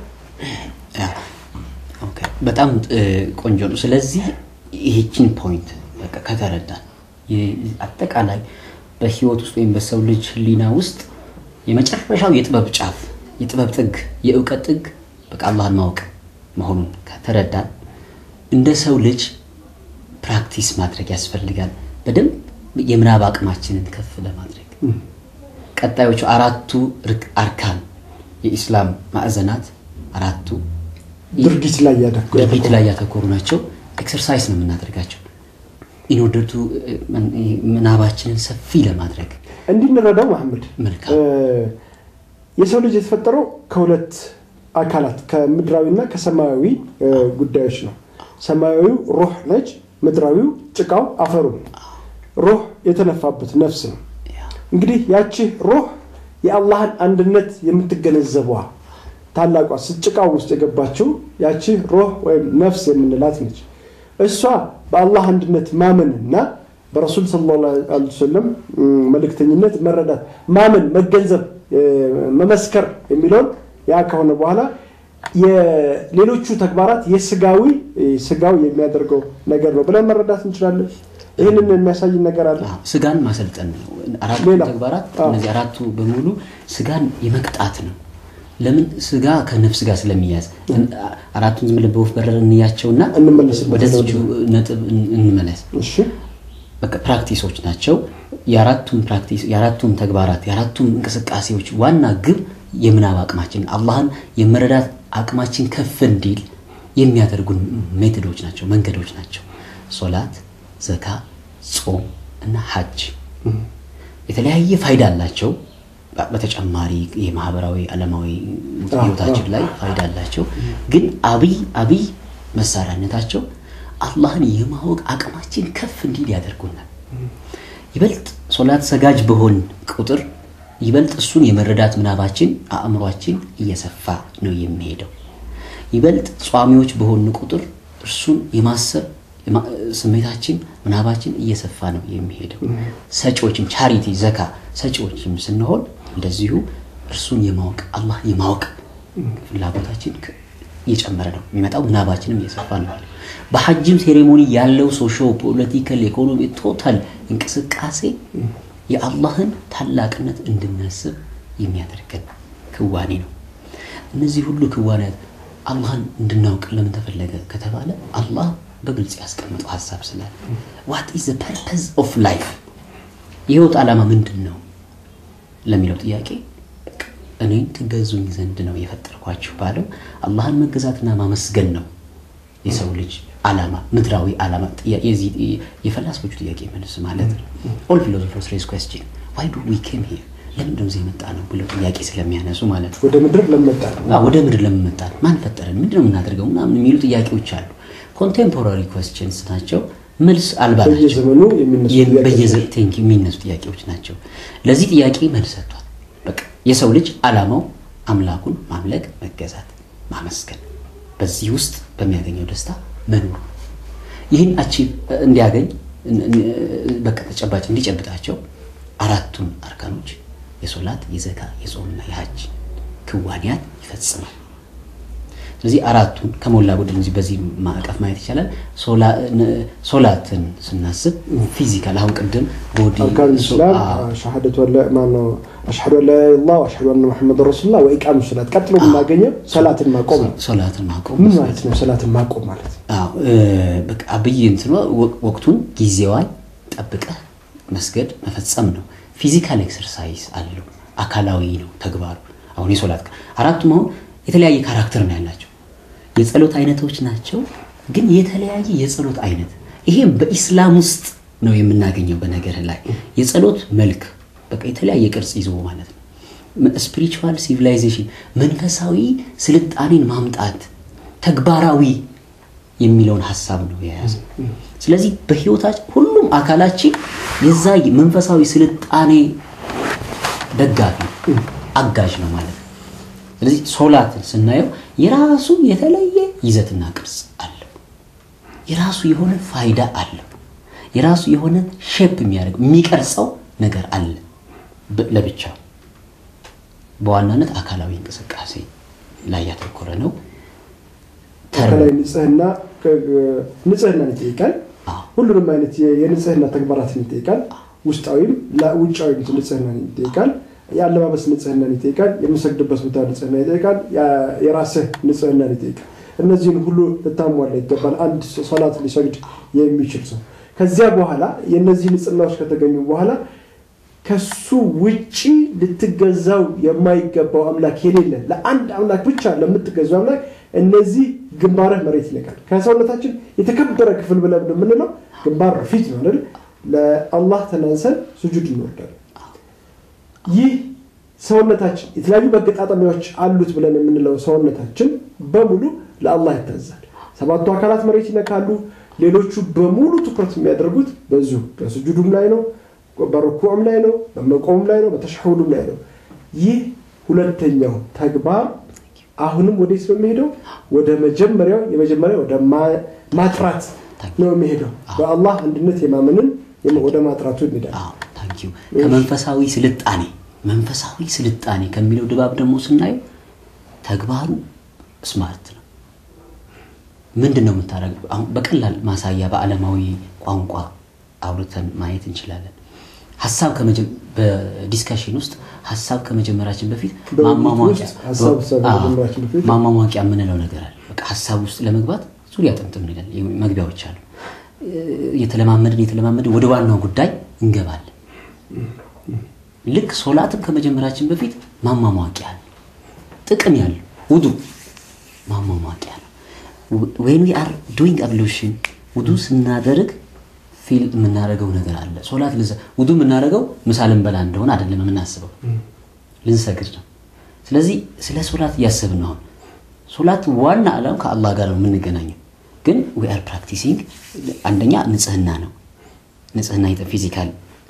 ኦኬ በጣም ቆንጆ ነው ስለዚህ ይሄችን ፖይንት በቃ ከተረዳን አጠቃላይ በህይወት ውስጥ ወይም በሰው ልጅ ሊና ውስጥ የመጨረሻው የጥበብ ጫፍ የጥበብ ጥግ የእውቀት ጥግ በቃ አላህን ማወቅ መሆኑን ከተረዳን እንደ ሰው ልጅ ፕራክቲስ ማድረግ ያስፈልጋል በደም የምናብ አቅማችንን ከፍ ለማድረግ ቀጣዮቹ አራቱ አርካን የኢስላም ማዕዘናት አራቱ ድርጊት ላይ ያተኮሩ ድርጊት ላይ ያተኮሩ ናቸው ኤክሰርሳይዝ ነው የምናደርጋቸው in order to ምናባችንን ሰፊ ለማድረግ እንድንረዳው መሐመድ መልካም የሰው ልጅ የተፈጠረው ከሁለት አካላት ከምድራዊና ከሰማያዊ ጉዳዮች ነው ሰማያዊው ሩህ ነች ምድራዊው ጭቃው አፈሩ ሩህ የተነፋበት ነፍስ ነው እንግዲህ ያቺ ሩህ የአላህን አንድነት የምትገነዘበዋ ታላቋ ጭቃው ውስጥ የገባችው ያቺ ሩህ ወይም ነፍስ የምንላት ነች እሷ በአላህ አንድነት ማመንና በረሱል ሰለላሁ ዐለይሂ ወሰለም መልእክተኝነት መረዳት ማመን መገንዘብ መመስከር የሚለው ያ ከሆነ በኋላ የሌሎቹ ተግባራት የስጋዊ ስጋው የሚያደርገው ነገር ነው ብለን መረዳት እንችላለን ይሄንን የሚያሳይ ነገር አለ ስጋን ማሰልጠን ነው አራቱ ተግባራት እነዚህ አራቱ በሙሉ ስጋን የመቅጣት ነው ለምን ስጋ ከነፍስ ጋር ስለሚያዝ አራቱን ዝም ለበውፍ በረር እንያቸውና ወደዚህ ነጥብ እንመለስ እሺ በቃ ፕራክቲሶች ናቸው የአራቱም ፕራክቲስ የአራቱም ተግባራት የአራቱም እንቅስቃሴዎች ዋና ግብ የምናብ አቅማችን አላህን የመረዳት አቅማችን ከፍ እንዲል የሚያደርጉን ሜቶዶች ናቸው መንገዶች ናቸው ሶላት ዘካ ጾም እና ሐጅ የተለያየ ፋይዳ አላቸው በተጨማሪ የማህበራዊ ዓለማዊ ህይወታችን ላይ ፋይዳ አላቸው ግን አብይ አብይ መሳሪያነታቸው አላህን የማወቅ አቅማችን ከፍ እንዲል ያደርጉናል ይበልጥ ሶላት ሰጋጅ በሆን ቁጥር ይበልጥ እሱን የመረዳት ምናባችን አእምሮአችን እየሰፋ ነው የሚሄደው ይበልጥ ጿሚዎች በሆን ቁጥር እሱን የማሰብ ስሜታችን ምናባችን እየሰፋ ነው የሚሄደው ሰጪዎችም ቻሪቲ ዘካ ሰጪዎችም ስንሆን እንደዚሁ እርሱን የማወቅ አላህ የማወቅ ፍላጎታችን እየጨመረ ነው የሚመጣው ምናባችንም እየሰፋ ነው በሐጅም ሴሬሞኒ ያለው ሶሾ ፖለቲካል ኢኮኖሚ ቶታል እንቅስቃሴ የአላህን ታላቅነት እንድናስብ የሚያደርገን ክዋኔ ነው እነዚህ ሁሉ ክዋኔያት አላህን እንድናውቅ ለምን ተፈለገ ከተባለ አላህ በግልጽ ያስቀመጠው ሐሳብ ስላለ what is the purpose of life የህይወት ዓላማ ምንድነው ለሚለው ጥያቄ እኔን ትገዙኝ ዘንድ ነው የፈጠርኳችሁ ባለው አላህን መገዛትና ማመስገን ነው የሰው ልጅ ዓላማ ምድራዊ ዓላማ የዚህ የፈላስፎቹ ጥያቄ መልስ ማለት ነው all philosophers raise question why do we came here ለምን ደም ዘመጣ ነው ብለው ጥያቄ ስለሚያነሱ ማለት ነው ወደ ምድር ለመጣ አዎ ወደ ምድር ለመጣ ማን ፈጠረን ምንድነው የምናደርገው ምናምን የሚሉ ጥያቄዎች አሉ ኮንቴምፖራሪ questions ናቸው መልስ አልባ ናቸው በየዘመኑ የሚነሱ በየዘመኑ የሚነሱ ጥያቄዎች ናቸው ለዚህ ጥያቄ መልስ ሰጥቷል በቃ የሰው ልጅ ዓላማው አምላኩን ማምለክ መገዛት ማመስገን በዚህ ውስጥ በሚያገኘው ደስታ መኖር ይህን አቺቭ እንዲያገኝ በቃ ተጨባጭ እንዲጨብጣቸው አራቱን አርካኖች የሶላት የዘካ የጾምና የሐጅ ክዋኔያት ይፈጽማል ስለዚህ አራቱን ከሞላ ጎደል እንጂ በዚህ ማዕቀፍ ማየት ይችላል ሶላትን ስናስብ ፊዚካል አሁን ቀደም ቦዲ ሶላት ሸሃደቱ ወላ ማኖ አሽሀዱ አላ ኢላህ ወአሽሀዱ አነ ሙሐመድ ረሱላህ ወኢቃሙ ሶላት ቀጥሎ ማገኘው ሶላትን ማቆም ሶላትን ማቆም ምን ማለት ነው ሶላትን ማቆም ማለት አዎ በቃ አብይ እንትኑ ወቅቱን ጊዜዋን ጠብቀህ መስገድ መፈጸም ነው ፊዚካል ኤክሰርሳይዝ አለው አካላዊ ነው ተግባሩ አሁን የሶላት አራቱም አሁን የተለያየ ካራክተር ነው ያላቸው የጸሎት አይነቶች ናቸው ግን የተለያየ የጸሎት አይነት ይሄም በእስላም ውስጥ ነው የምናገኘው በነገር ላይ የጸሎት መልክ በቃ የተለያየ ቅርጽ ይዞ ማለት ነው ስፒሪቹዋል ሲቪላይዜሽን መንፈሳዊ ስልጣኔን ማምጣት ተግባራዊ የሚለውን ሐሳብ ነው የያዘው ስለዚህ በህይወታችን ሁሉም አካላችን የዛ መንፈሳዊ ስልጣኔ ደጋፊ አጋዥ ነው ማለት ነው ስለዚህ ሶላትን ስናየው የራሱ የተለየ ይዘትና ቅርጽ አለው የራሱ የሆነ ፋይዳ አለው የራሱ የሆነ ሼፕ የሚያደርግ የሚቀርጸው ነገር አለ ለብቻው በዋናነት አካላዊ እንቅስቃሴ ላይ ያተኮረ ነው አካላዊ ንጽህና ንጽህና ይጠይቃል ሁሉንም አይነት የንጽህና ተግባራትን ይጠይቃል ውስጣዊም ለውጫዊም ንጽህና ይጠይቃል ያለባበስ ንጽህና ይጠይቃል የምሰግድበት ቦታ ንጽህና ይጠይቃል የራስህ ንጽህና ይጠይቃል እነዚህን ሁሉ ተታሟላ ይገባል አንድ ሶላት ሊሰግድ የሚችል ሰው ከዚያ በኋላ የነዚህ ንጽህናዎች ከተገኙ በኋላ ከሱ ውጪ ልትገዛው የማይገባው አምላክ የሌለ ለአንድ አምላክ ብቻ ለምትገዛው አምላክ እነዚህ ግንባርህ መሬት ይነካል ከሰውነታችን የተከበረ ክፍል ብለን ምንለው ግንባር ፊት ነው አይደል ለአላህ ተናንሰን ስጁድ እንወርዳለን ይህ ሰውነታችን የተለያዩ በገጣጣሚዎች አሉት ብለን የምንለው ሰውነታችን በሙሉ ለአላህ ይታዘዛል ሰባቱ አካላት መሬት ይነካሉ ሌሎቹ በሙሉ ትኩረት የሚያደርጉት በዚሁ በስጁዱም ላይ ነው በሩኩዕም ላይ ነው በመቆምም ላይ ነው በተሽሁዱም ላይ ነው ይህ ሁለተኛው ተግባር አሁንም ወደ እሱ የሚሄደው ወደ መጀመሪያው የመጀመሪያው ወደ ማጥራት ነው የሚሄደው በአላህ አንድነት የማመንን ወደ ማጥራቱ ይሄዳል አዎ ታንክ ዩ ከመንፈሳዊ ስልጣኔ መንፈሳዊ ስልጣኔ ከሚለው ድባብ ደግሞ ስናየው ተግባሩ ስማርት ነው ምንድነው የምታረጋው አሁን በቀላል ማሳያ በአለማዊ ቋንቋ አውርተን ማየት እንችላለን ሐሳብ ከመጀመ በዲስከሽን ውስጥ ሐሳብ ከመጀመራችን በፊት ማማማቂያ ሐሳብ ከመጀመራችን በፊት ማማማቂያ ምንለው ነገር አለ በቃ ሐሳብ ውስጥ ለመግባት ዙሪያ ጥምጥም ይላል መግቢያዎች አሉ የተለማመድን የተለማመድን ወደ ዋናው ጉዳይ እንገባለን ልክ ሶላትን ከመጀመራችን በፊት ማማማቂያ ጥቅም ያለው ውዱ ማማማቂያ when we are doing ablution ውዱ ስናደርግ ፊል ምናረጋው ነገር አለ ሶላት ለዛ ውዱ ምናረጋው ምሳልን በላ እንደሆነ አይደለም ምናስበው ልንሰግድ ነው ስለዚህ ስለ ሶላት ያሰብን ነው ሶላት ዋና ዓላማ ከአላህ ጋር ነው የምንገናኘው ግን we are practicing አንደኛ ንጽህና ነው ንጽህና የተ ፊዚካል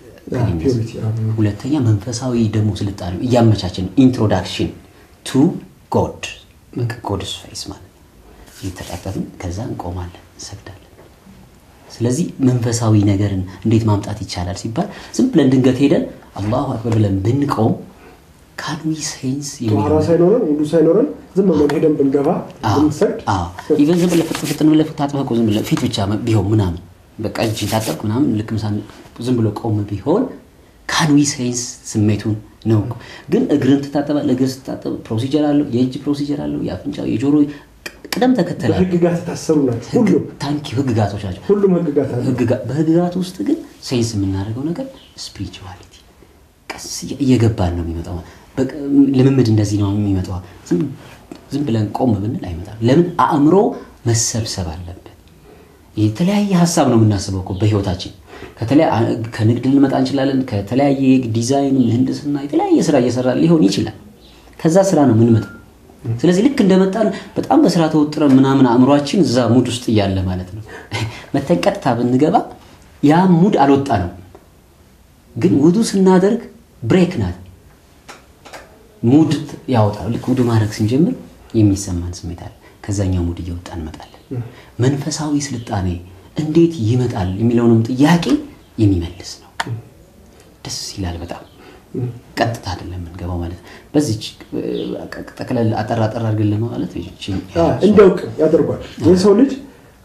ሁለተኛ መንፈሳዊ ደሞ ስልጣኔ ያመቻችን ኢንትሮዳክሽን ቱ ጎድ ጎድስ ፌስ ማለት ይተጣጣን ከዛ እንቆማለን እንሰግዳለን ስለዚህ መንፈሳዊ ነገርን እንዴት ማምጣት ይቻላል ሲባል ዝም ብለን ድንገት ሄደን አላሁ አክበር ብለን ብንቆም can we sense ይወራ ሳይኖር ውዱ ሳይኖር ዝም ብለን ሄደን ብንገባ እንሰግድ አዎ ኢቨን ዝም ብለን ፍጥፍጥን ብለን ታጥበህ ዝም ብለን ፊት ብቻ ቢሆን ምናምን በቃ እጅ ታጠብክ ምናምን ልክ ምሳን ዝም ብሎ ቆም ቢሆን can we sense ስሜቱን ነው ግን እግርን ተታጠባል እግር ተታጠብ ፕሮሲጀር አለው የእጅ ፕሮሲጀር አለው የአፍንጫው የጆሮ ቅደም ተከተለ ህግጋት ተታሰሩ ናቸው ሁሉ ታንኪ ህግጋቶች ናቸው ሁሉም ህግጋት አሉ ህግጋት በህግጋት ውስጥ ግን ሴንስ የምናደርገው ነገር ስፒሪቹዋሊቲ ቀስ እየገባን ነው የሚመጣው ለምምድ እንደዚህ ነው የሚመጣው ዝም ዝም ብለን ቆም ብንል አይመጣም ለምን አእምሮ መሰብሰብ አለበት የተለያየ ሐሳብ ነው የምናስበው እኮ በህይወታችን ከተለያየ ከንግድ ልንመጣ እንችላለን ከተለያየ ዲዛይን ምህንድስና የተለያየ ስራ እየሰራ ሊሆን ይችላል ከዛ ስራ ነው የምንመጣው ስለዚህ ልክ እንደመጣን በጣም በስራ ተወጥረን ምናምን አእምሮአችን እዛ ሙድ ውስጥ ያለ ማለት ነው መተንቀጥታ ብንገባ ያ ሙድ አልወጣ ነው ግን ውዱ ስናደርግ ብሬክ ናት ሙድ ያወጣል ልክ ውዱ ማድረግ ስንጀምር የሚሰማን ስሜት አለ ከዛኛው ሙድ እየወጣን እንመጣለን መንፈሳዊ ስልጣኔ እንዴት ይመጣል የሚለውንም ጥያቄ የሚመልስ ነው ደስ ይላል በጣም ቀጥታ አይደለም እንገባው ማለት በዚህ ተከለል አጠራ አጠራ አድርገን ማለት እቺ እንደውቅ ያደርጋል የሰው ልጅ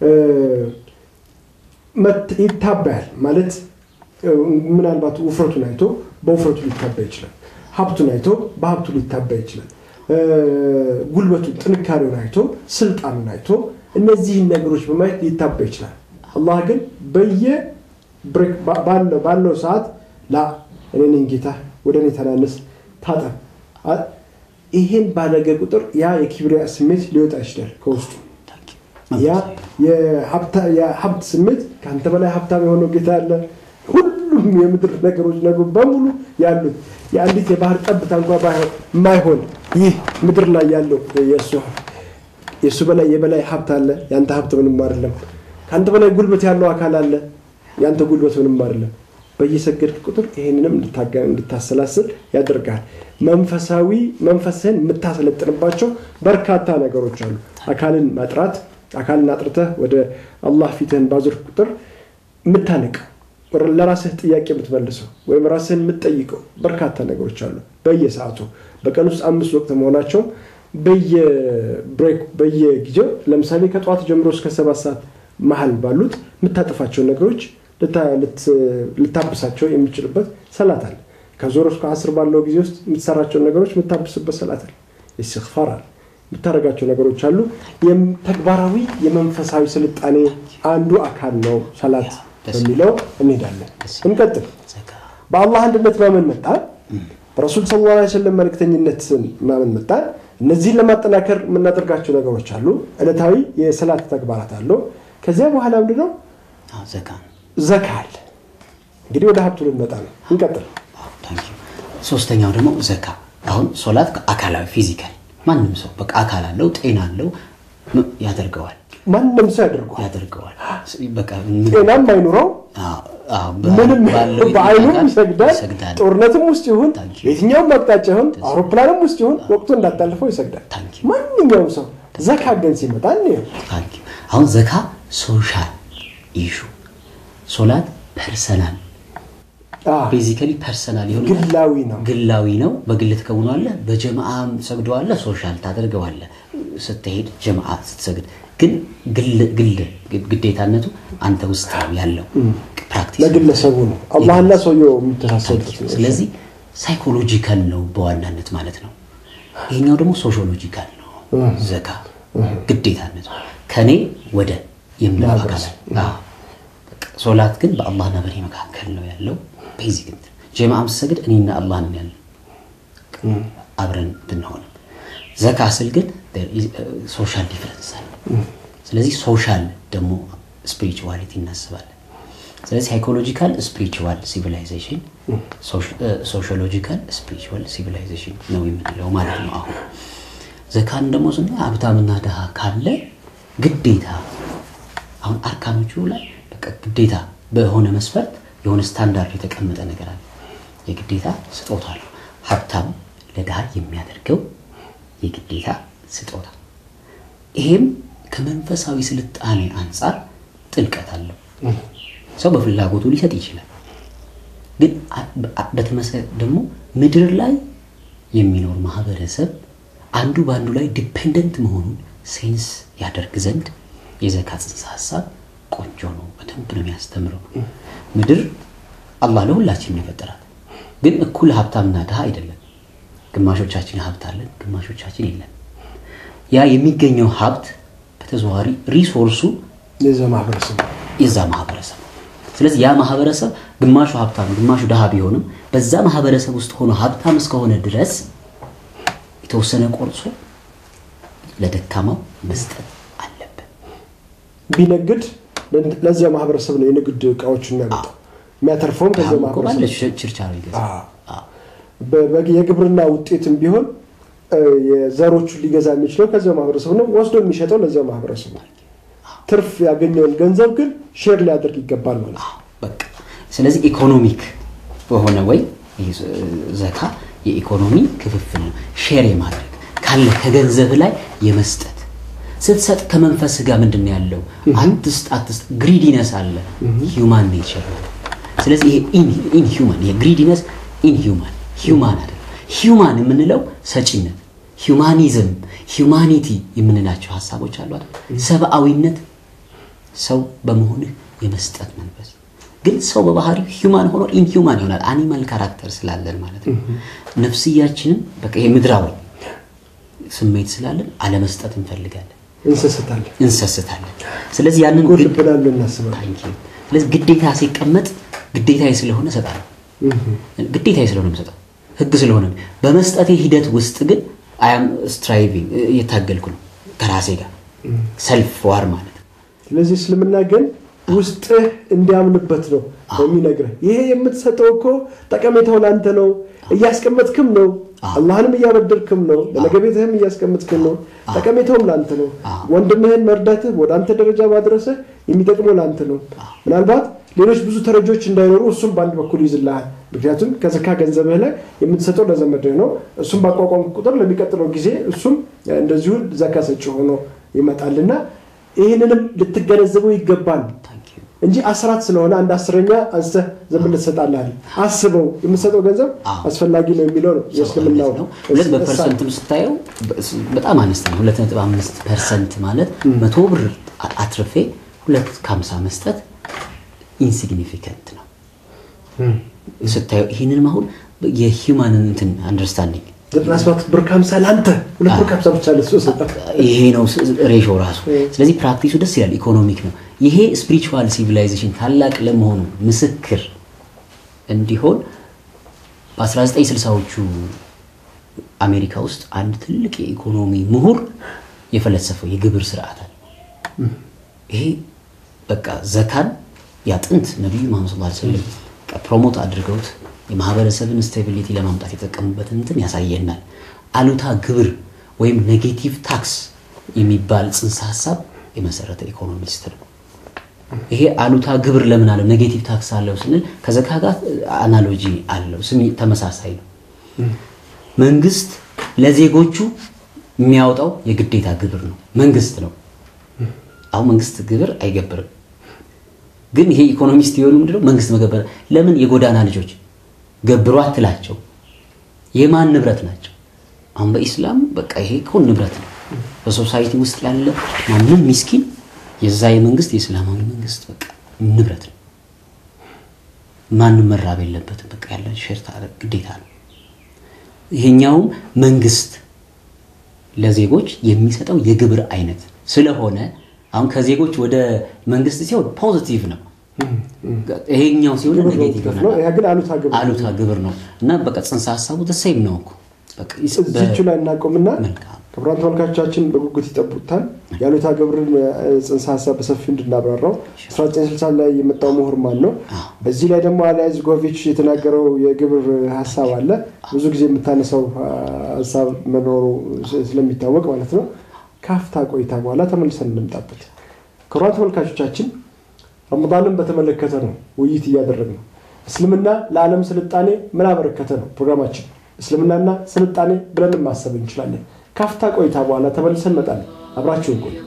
መት ይታባል ማለት ምናልባት ውፍረቱን አይቶ በውፍረቱ ሊታባ ይችላል ሀብቱን አይቶ በሀብቱ ሊታባ ይችላል ጉልበቱን ጥንካሬውን አይቶ ስልጣኑን አይቶ እነዚህ ነገሮች በማየት ሊታባ ይችላል አላህ ግን በየ ብሬክ ባለው ባለው ሰዓት ላ እኔ ነኝ ጌታ ወደኔ ተናነስ ታጠብ ይሄን ባለገ ቁጥር ያ የኪብሪያ ስሜት ሊወጣ ይችላል ከውስጡ ያ የሀብታ የሀብት ስሜት ካንተ በላይ ሀብታም የሆነው ጌታ አለ ሁሉም የምድር ነገሮች ነገሩ በሙሉ ያሉት ያንዲት የባህር ጠብታ እንኳን ባይሆን ማይሆን ይህ ምድር ላይ ያለው የሱ የሱ በላይ የበላይ ሀብት አለ ያንተ ሀብት ምንም አይደለም ካንተ በላይ ጉልበት ያለው አካል አለ ያንተ ጉልበት ምንም አይደለም በየሰገድክ ቁጥር ይሄንንም እንድታገን እንድታሰላስል ያደርጋል መንፈሳዊ መንፈስን የምታሰለጥንባቸው በርካታ ነገሮች አሉ አካልን ማጥራት አካልን አጥርተህ ወደ አላህ ፊትህን ባዙርክ ቁጥር ምታነቅ ለራስህ ጥያቄ የምትመልሰው ወይም ራስህን የምትጠይቀው በርካታ ነገሮች አሉ በየሰዓቱ በቀን ውስጥ አምስት ወቅት መሆናቸው በየብሬክ በየጊዜው ለምሳሌ ከጧት ጀምሮ እስከ ሰባት ሰዓት መሃል ባሉት የምታጠፋቸው ነገሮች ልታብሳቸው የሚችልበት ሰላት አለ ከዞር እስከ አስር ባለው ጊዜ ውስጥ የምትሰራቸው ነገሮች የምታብስበት ሰላት አለ ኢስቲግፋር አለ የምታረጋቸው ነገሮች አሉ ተግባራዊ የመንፈሳዊ ስልጣኔ አንዱ አካል ነው ሰላት በሚለው እንሄዳለን እንቀጥል በአላህ አንድነት ማመን መጣ በረሱል ሰለላሁ ዐለይሂ ወሰለም መልእክተኝነት ማመን መጣ እነዚህ ለማጠናከር የምናደርጋቸው ነገሮች አሉ ዕለታዊ የሰላት ተግባራት አሉ ከዚያ በኋላ ምንድነው ዘካ ዘካል እንግዲህ ወደ ሀብቱ ልንመጣ ነው እንቀጥል ታንኪ ሶስተኛው ደግሞ ዘካ አሁን ሶላት አካላዊ ፊዚካል ማንንም ሰው በቃ አካል አለው ጤና አለው ያደርገዋል ማንንም ሰው ያደርገዋል ያደርገዋል በቃ ጤናም አይኖረው አዎ ምንም ባይሉም ይሰግዳል ጦርነትም ውስጥ ይሁን የትኛውም አቅጣጫ ይሁን አውሮፕላንም ውስጥ ይሁን ወቅቱ እንዳታልፈው ይሰግዳል ማንኛውም ሰው ዘካ ግን ሲመጣ ነው ታንኪ አሁን ዘካ ሶሻል ኢሹ ሶላት ፐርሰናል ቤዚካሊ ፐርሰናል ይሆነ ግላዊ ነው ግላዊ ነው በግል ተከውኗል በጀማዓም ሰግደዋል ሶሻል ታደርገዋል ስትሄድ ጀማዓ ስትሰግድ ግን ግል ግል ግዴታነቱ አንተ ውስጥ ነው ያለው ፕራክቲስ ለግለሰቡ ነው አላህና ሰውየው የምትራሰበት ስለዚህ ሳይኮሎጂካል ነው በዋናነት ማለት ነው ይሄኛው ደግሞ ሶሺዮሎጂካል ነው ዘካ ግዴታነቱ ከኔ ወደ የሚያባካል አዎ ሶላት ግን በአላህና በኔ መካከል ነው ያለው ቤዚክ እንትን ጀማዓም ሰግድ እኔና አላህ ነን ያለው አብረን ብንሆን ዘካ ስል ግን ሶሻል ዲፈረንስ አለ ስለዚህ ሶሻል ደግሞ ስፒሪቹዋሊቲ እናስባለን ስለዚህ ሳይኮሎጂካል ስፒሪቹዋል ሲቪላይዜሽን ሶሺዮሎጂካል ስፒሪቹዋል ሲቪላይዜሽን ነው የምንለው ማለት ነው አሁን ዘካን ደግሞ ስንል ሀብታምና ደሃ ካለ ግዴታ አሁን አርካኖቹ ላይ በቃ ግዴታ በሆነ መስፈርት የሆነ ስታንዳርድ የተቀመጠ ነገር አለ የግዴታ ስጦታ አለ ሀብታም ለደሃ የሚያደርገው የግዴታ ስጦታ ይሄም ከመንፈሳዊ ስልጣኔ አንፃር ጥልቀት አለው ሰው በፍላጎቱ ሊሰጥ ይችላል ግን በተመሳሳይ ደግሞ ምድር ላይ የሚኖር ማህበረሰብ አንዱ ባንዱ ላይ ዲፔንደንት መሆኑን ሴንስ ያደርግ ዘንድ የዘካ ጽንሰ ሐሳብ ቆንጆ ነው በደንብ ነው የሚያስተምረው ምድር አላህ ለሁላችንም የፈጠራት ግን እኩል ሀብታምና ድሃ አይደለም ግማሾቻችን ሀብት አለን ግማሾቻችን የለም ያ የሚገኘው ሀብት በተዘዋዋሪ ሪሶርሱ የዛ ማህበረሰብ የዛ ማህበረሰብ ስለዚህ ያ ማህበረሰብ ግማሹ ሀብታም ግማሹ ድሃ ቢሆንም በዛ ማህበረሰብ ውስጥ ሆኖ ሀብታም እስከሆነ ድረስ የተወሰነ ቆርሶ ለደካማው መስጠት አለበት ቢነግድ ለዚያ ማህበረሰብ ነው የንግድ እቃዎችን የሚያመጣው የሚያተርፈውም ከዛ ማህበረሰብ ማለት ችርቻሮ ይገዛ በበግ የግብርና ውጤትም ቢሆን የዘሮቹ ሊገዛ የሚችለው ከዛ ማህበረሰብ ነው ወስዶ የሚሸጠው ለዛ ማህበረሰብ ነው ትርፍ ያገኘውን ገንዘብ ግን ሼር ሊያደርግ ይገባል ማለት ነው በቃ ስለዚህ ኢኮኖሚክ በሆነ ወይ ዘካ የኢኮኖሚ ክፍፍል ነው ሼር የማድረግ ካለ ከገንዘብ ላይ የመስጠት ስትሰጥ ከመንፈስ ጋር ምንድነው ያለው አትስጥ አትስጥ ግሪዲነስ አለ ሂዩማን ኔቸር ስለዚህ ይሄ ኢን ሂዩማን ይሄ ግሪዲነስ ኢን ሂዩማን ሂዩማን አይደል ሂዩማን የምንለው ሰጪነት ሂዩማኒዝም ሂዩማኒቲ የምንላቸው ሐሳቦች አሉ አይደል ሰብአዊነት ሰው በመሆኑ የመስጠት መንፈስ ግን ሰው በባህሪው ሂዩማን ሆኖ ኢን ሂዩማን ይሆናል አኒማል ካራክተር ስላለን ማለት ነው ነፍስያችንን በቃ የምድራዊ ስሜት ስላለን አለመስጠት እንፈልጋለን እንሰስታለን እንሰስታለን ስለዚህ ያንን ግድብላሉ እናስባለን ስለዚህ ግዴታ ሲቀመጥ ግዴታዬ ስለሆነ ሰጣለሁ ግዴታዬ ስለሆነ መስጠት ህግ ስለሆነ በመስጠቴ ሂደት ውስጥ ግን አይ አም ስትራይቪንግ እየታገልኩ ነው ከራሴ ጋር ሰልፍ ዋር ማለት ስለዚህ እስልምና ግን ውስጥ እንዲያምንበት ነው የሚነግረው ይሄ የምትሰጠው እኮ ጠቀሜታው ላንተ ነው እያስቀመጥክም ነው አላህንም እያበደርክም ነው ለነገቤትህም እያስቀመጥክም ነው ጠቀሜታውም ላንተ ነው ወንድምህን መርዳትህ ወደ አንተ ደረጃ ማድረስህ የሚጠቅመው ላንተ ነው ምናልባት ሌሎች ብዙ ተረጆች እንዳይኖሩ እሱም ባንድ በኩል ይዝልሃል ምክንያቱም ከዘካ ገንዘብህ ላይ የምትሰጠው ለዘመድህ ነው እሱም ባቋቋም ቁጥር ለሚቀጥለው ጊዜ እሱም እንደዚሁ ዘካ ሰጪ ሆኖ ይመጣልና ይሄንንም ልትገነዘበው ይገባል እንጂ አስራት ስለሆነ አንድ አስረኛ አንተ ዘመን ልትሰጣለህ አስበው የምትሰጠው ገንዘብ አስፈላጊ ነው የሚለው ነው የእስልምናው ነው ሁለት በፐርሰንት ስታየው በጣም አነስተኛ ሁለት ነጥብ አምስት ፐርሰንት ማለት መቶ ብር አትርፌ ሁለት ከሀምሳ መስጠት ኢንሲግኒፊካንት ነው ስታየው ይሄንን ማሁን የሂዩማን እንትን አንደርስታንዲንግ ድራስባት ብር ከሀምሳ ላንተ ሁለት ብር ከሀምሳ ብቻ ለሱ ሰጣ ይሄ ነው ሬሾ ራሱ ስለዚህ ፕራክቲሱ ደስ ይላል ኢኮኖሚክ ነው ይሄ ስፒሪቹዋል ሲቪላይዜሽን ታላቅ ለመሆኑ ምስክር እንዲሆን በ1960ዎቹ አሜሪካ ውስጥ አንድ ትልቅ የኢኮኖሚ ምሁር የፈለሰፈው የግብር ስርዓት አለ ይሄ በቃ ዘካን ያጥንት ነብዩ መሐመድ ሰለላሁ ዐለይሂ ወሰለም ፕሮሞት አድርገውት የማህበረሰብን ስቴቢሊቲ ለማምጣት የተጠቀሙበት እንትን ያሳየናል አሉታ ግብር ወይም ኔጌቲቭ ታክስ የሚባል ጽንሰ ሐሳብ የመሰረተ ኢኮኖሚስት ነው ይሄ አሉታ ግብር ለምን አለ ኔጌቲቭ ታክስ አለው ስንል ከዘካ ጋር አናሎጂ አለው ስሚ ተመሳሳይ ነው መንግስት ለዜጎቹ የሚያወጣው የግዴታ ግብር ነው መንግስት ነው አሁን መንግስት ግብር አይገብርም ግን ይሄ ኢኮኖሚስት ይሆኑ ምንድነው መንግስት መገበር ለምን የጎዳና ልጆች ገብሩ አትላቸው የማን ንብረት ናቸው አሁን በእስላም በቃ ይሄ ኮን ንብረት ነው በሶሳይቲ ውስጥ ያለ ማንንም ምስኪን የዛይ መንግስት የእስላማዊ መንግስት በቃ ንብረት ነው ማንንም መራብ የለበትም በቃ ያለ ሼር ታረግ ግዴታ ነው ይሄኛው መንግስት ለዜጎች የሚሰጠው የግብር አይነት ስለሆነ አሁን ከዜጎች ወደ መንግስት ሲሆን ፖዚቲቭ ነው ይሄኛው ሲሆን ኔጌቲቭ ነው ያ ግን አሉታ ግብር አሉታ ግብር ነው እና በቃ ጽንሰ ሐሳቡ ተሰይም ነው እኮ በቃ እዚቹ ላይ እናቆምና ክብራን ተመልካቾቻችን በጉጉት ይጠብቁታል ያሉታ ግብርን ጽንሰ ሐሳብ በሰፊው እንድናብራራው አስራ ዘጠኝ ስልሳ ላይ የመጣው ምሁር ማን ነው በዚህ ላይ ደግሞ አላይዝ ጎቪች የተናገረው የግብር ሐሳብ አለ ብዙ ጊዜ የምታነሳው ሐሳብ መኖሩ ስለሚታወቅ ማለት ነው ካፍታ ቆይታ በኋላ ተመልሰን እንምጣበት ክብራን ተመልካቾቻችን ረመዳንን በተመለከተ ነው ውይይት እያደረግነው እስልምና ለዓለም ስልጣኔ ምን አበረከተ ነው ፕሮግራማችን እስልምናና ስልጣኔ ብለን ማሰብ እንችላለን ካፍታ ቆይታ በኋላ ተመልሰን እንመጣለን አብራችሁን ቆዩ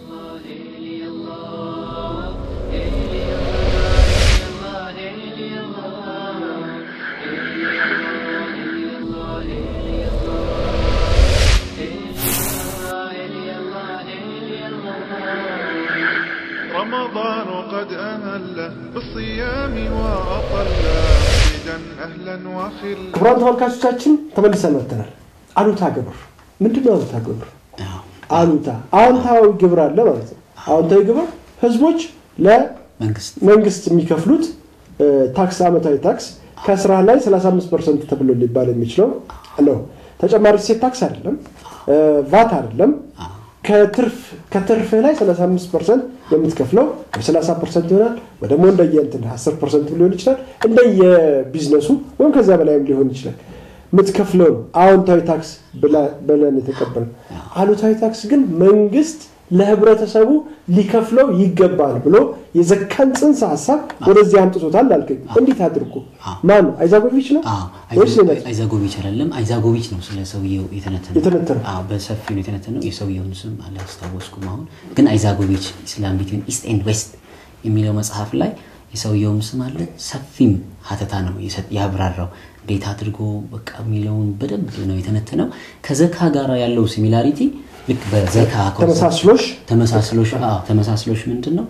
رمضان قد أهل بالصيام وأطل مصيدا أهلا وخلا ክቡራን ተመልካቾቻችን ተመልሰን መጥተናል አሉታ ግብር ምንድነው አሉታ ግብር አሉታ አዎንታዊ ግብር አለ ማለት ነው አዎንታዊ ግብር ህዝቦች ለመንግስት መንግስት የሚከፍሉት ታክስ አመታዊ ታክስ ከስራ ላይ ሰላሳ አምስት ፐርሰንት ተብሎ ሊባል የሚችለው ነው ተጨማሪ ሴት ታክስ አይደለም ቫት አይደለም ከትርፍ ከትርፍ ላይ ሰላሳ አምስት ፐርሰንት የምትከፍለው ሰላሳ ፐርሰንት ይሆናል ወደሞ እንደየንትን አስር ፐርሰንት ሊሆን ይችላል እንደየ ቢዝነሱ ወይም ከዛ በላይም ሊሆን ይችላል ምትከፍለው አዎንታዊ ታክስ በለን የተቀበለ አሉታዊ ታክስ ግን መንግስት ለህብረተሰቡ ሊከፍለው ይገባል ብሎ የዘካን ጽንሰ ሐሳብ ወደዚህ አምጥቶታል አልከኝ እንዴት አድርጎ ማን አይዛጎቪች ነው ወይስ አይዛጎቪች አይደለም አይዛጎቪች ነው ስለ ሰውየው የተነተነው አዎ በሰፊው ነው የተነተነው የሰውየውን ስም አላስታወስኩም አሁን ግን አይዛጎቪች ኢስላም ቢትዊን ኢስት ኤንድ ዌስት የሚለው መጽሐፍ ላይ የሰውየው ስም አለ ሰፊም ሀተታ ነው ያብራራው እንዴት አድርጎ በቃ ሚሊዮን በደንብ ነው የተነተነው ከዘካ ጋር ያለው ሲሚላሪቲ ልክ በዘካ ተመሳስሎሽ ተመሳስሎሽ አዎ ተመሳስሎሽ ምንድነው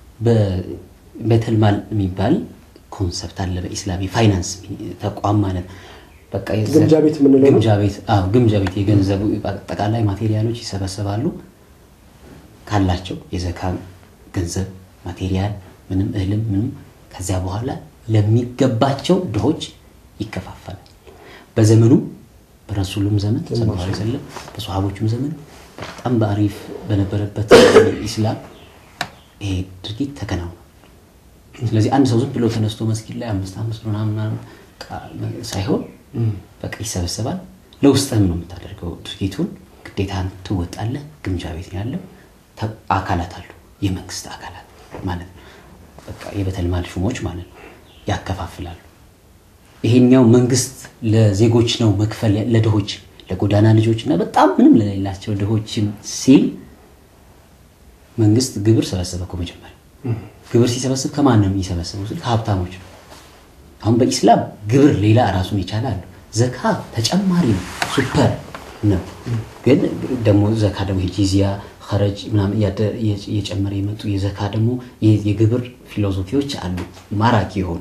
በቤተልማል የሚባል ኮንሰፕት አለ በእስላሚ ፋይናንስ ተቋም ማለት በቃ ግምጃ ቤት ምን ነው ግምጃ ቤት አዎ ግምጃ ቤት የገንዘቡ አጠቃላይ ማቴሪያሎች ይሰበሰባሉ ካላቸው የዘካ ገንዘብ ማቴሪያል ምንም እህልም ምንም ከዛ በኋላ ለሚገባቸው ድሆች ይከፋፈላል በዘመኑ በረሱሉም ዘመን ሰለላሁ ዐለይሂ ወሰለም በሷሃቦቹም ዘመን በጣም ባሪፍ በነበረበት ኢስላም ይሄ ድርጊት ተከናውኗል ስለዚህ አንድ ሰው ዝም ብሎ ተነስቶ መስጊድ ላይ አምስት አምስት ምናምን ሳይሆን በቃ ይሰበሰባል ለውስጥም ነው የምታደርገው ድርጊቱን ግዴታን ትወጣለህ ግምጃ ቤት ነው ያለው አካላት አሉ የመንግስት አካላት ማለት በቃ የቤተልማል ሹሞች ማለት ያከፋፍላሉ ይሄኛው መንግስት ለዜጎች ነው መክፈል ለድሆች ለጎዳና ልጆችና በጣም ምንም ለሌላቸው ድሆችን ሲል መንግስት ግብር ሰበሰበ ከመጀመሪያ ግብር ሲሰበስብ ከማን ነው የሚሰበስበው ከሀብታሞች ነው አሁን በእስላም ግብር ሌላ ራሱን ይቻላል ዘካ ተጨማሪ ነው ሱፐር ነው ግን ደሞ ዘካ ደሞ ጂዚያ خرج ምናምን እየጨመረ የመጡ የዘካ ደሞ የግብር ፊሎሶፊዎች አሉ ማራኪ ሆኖ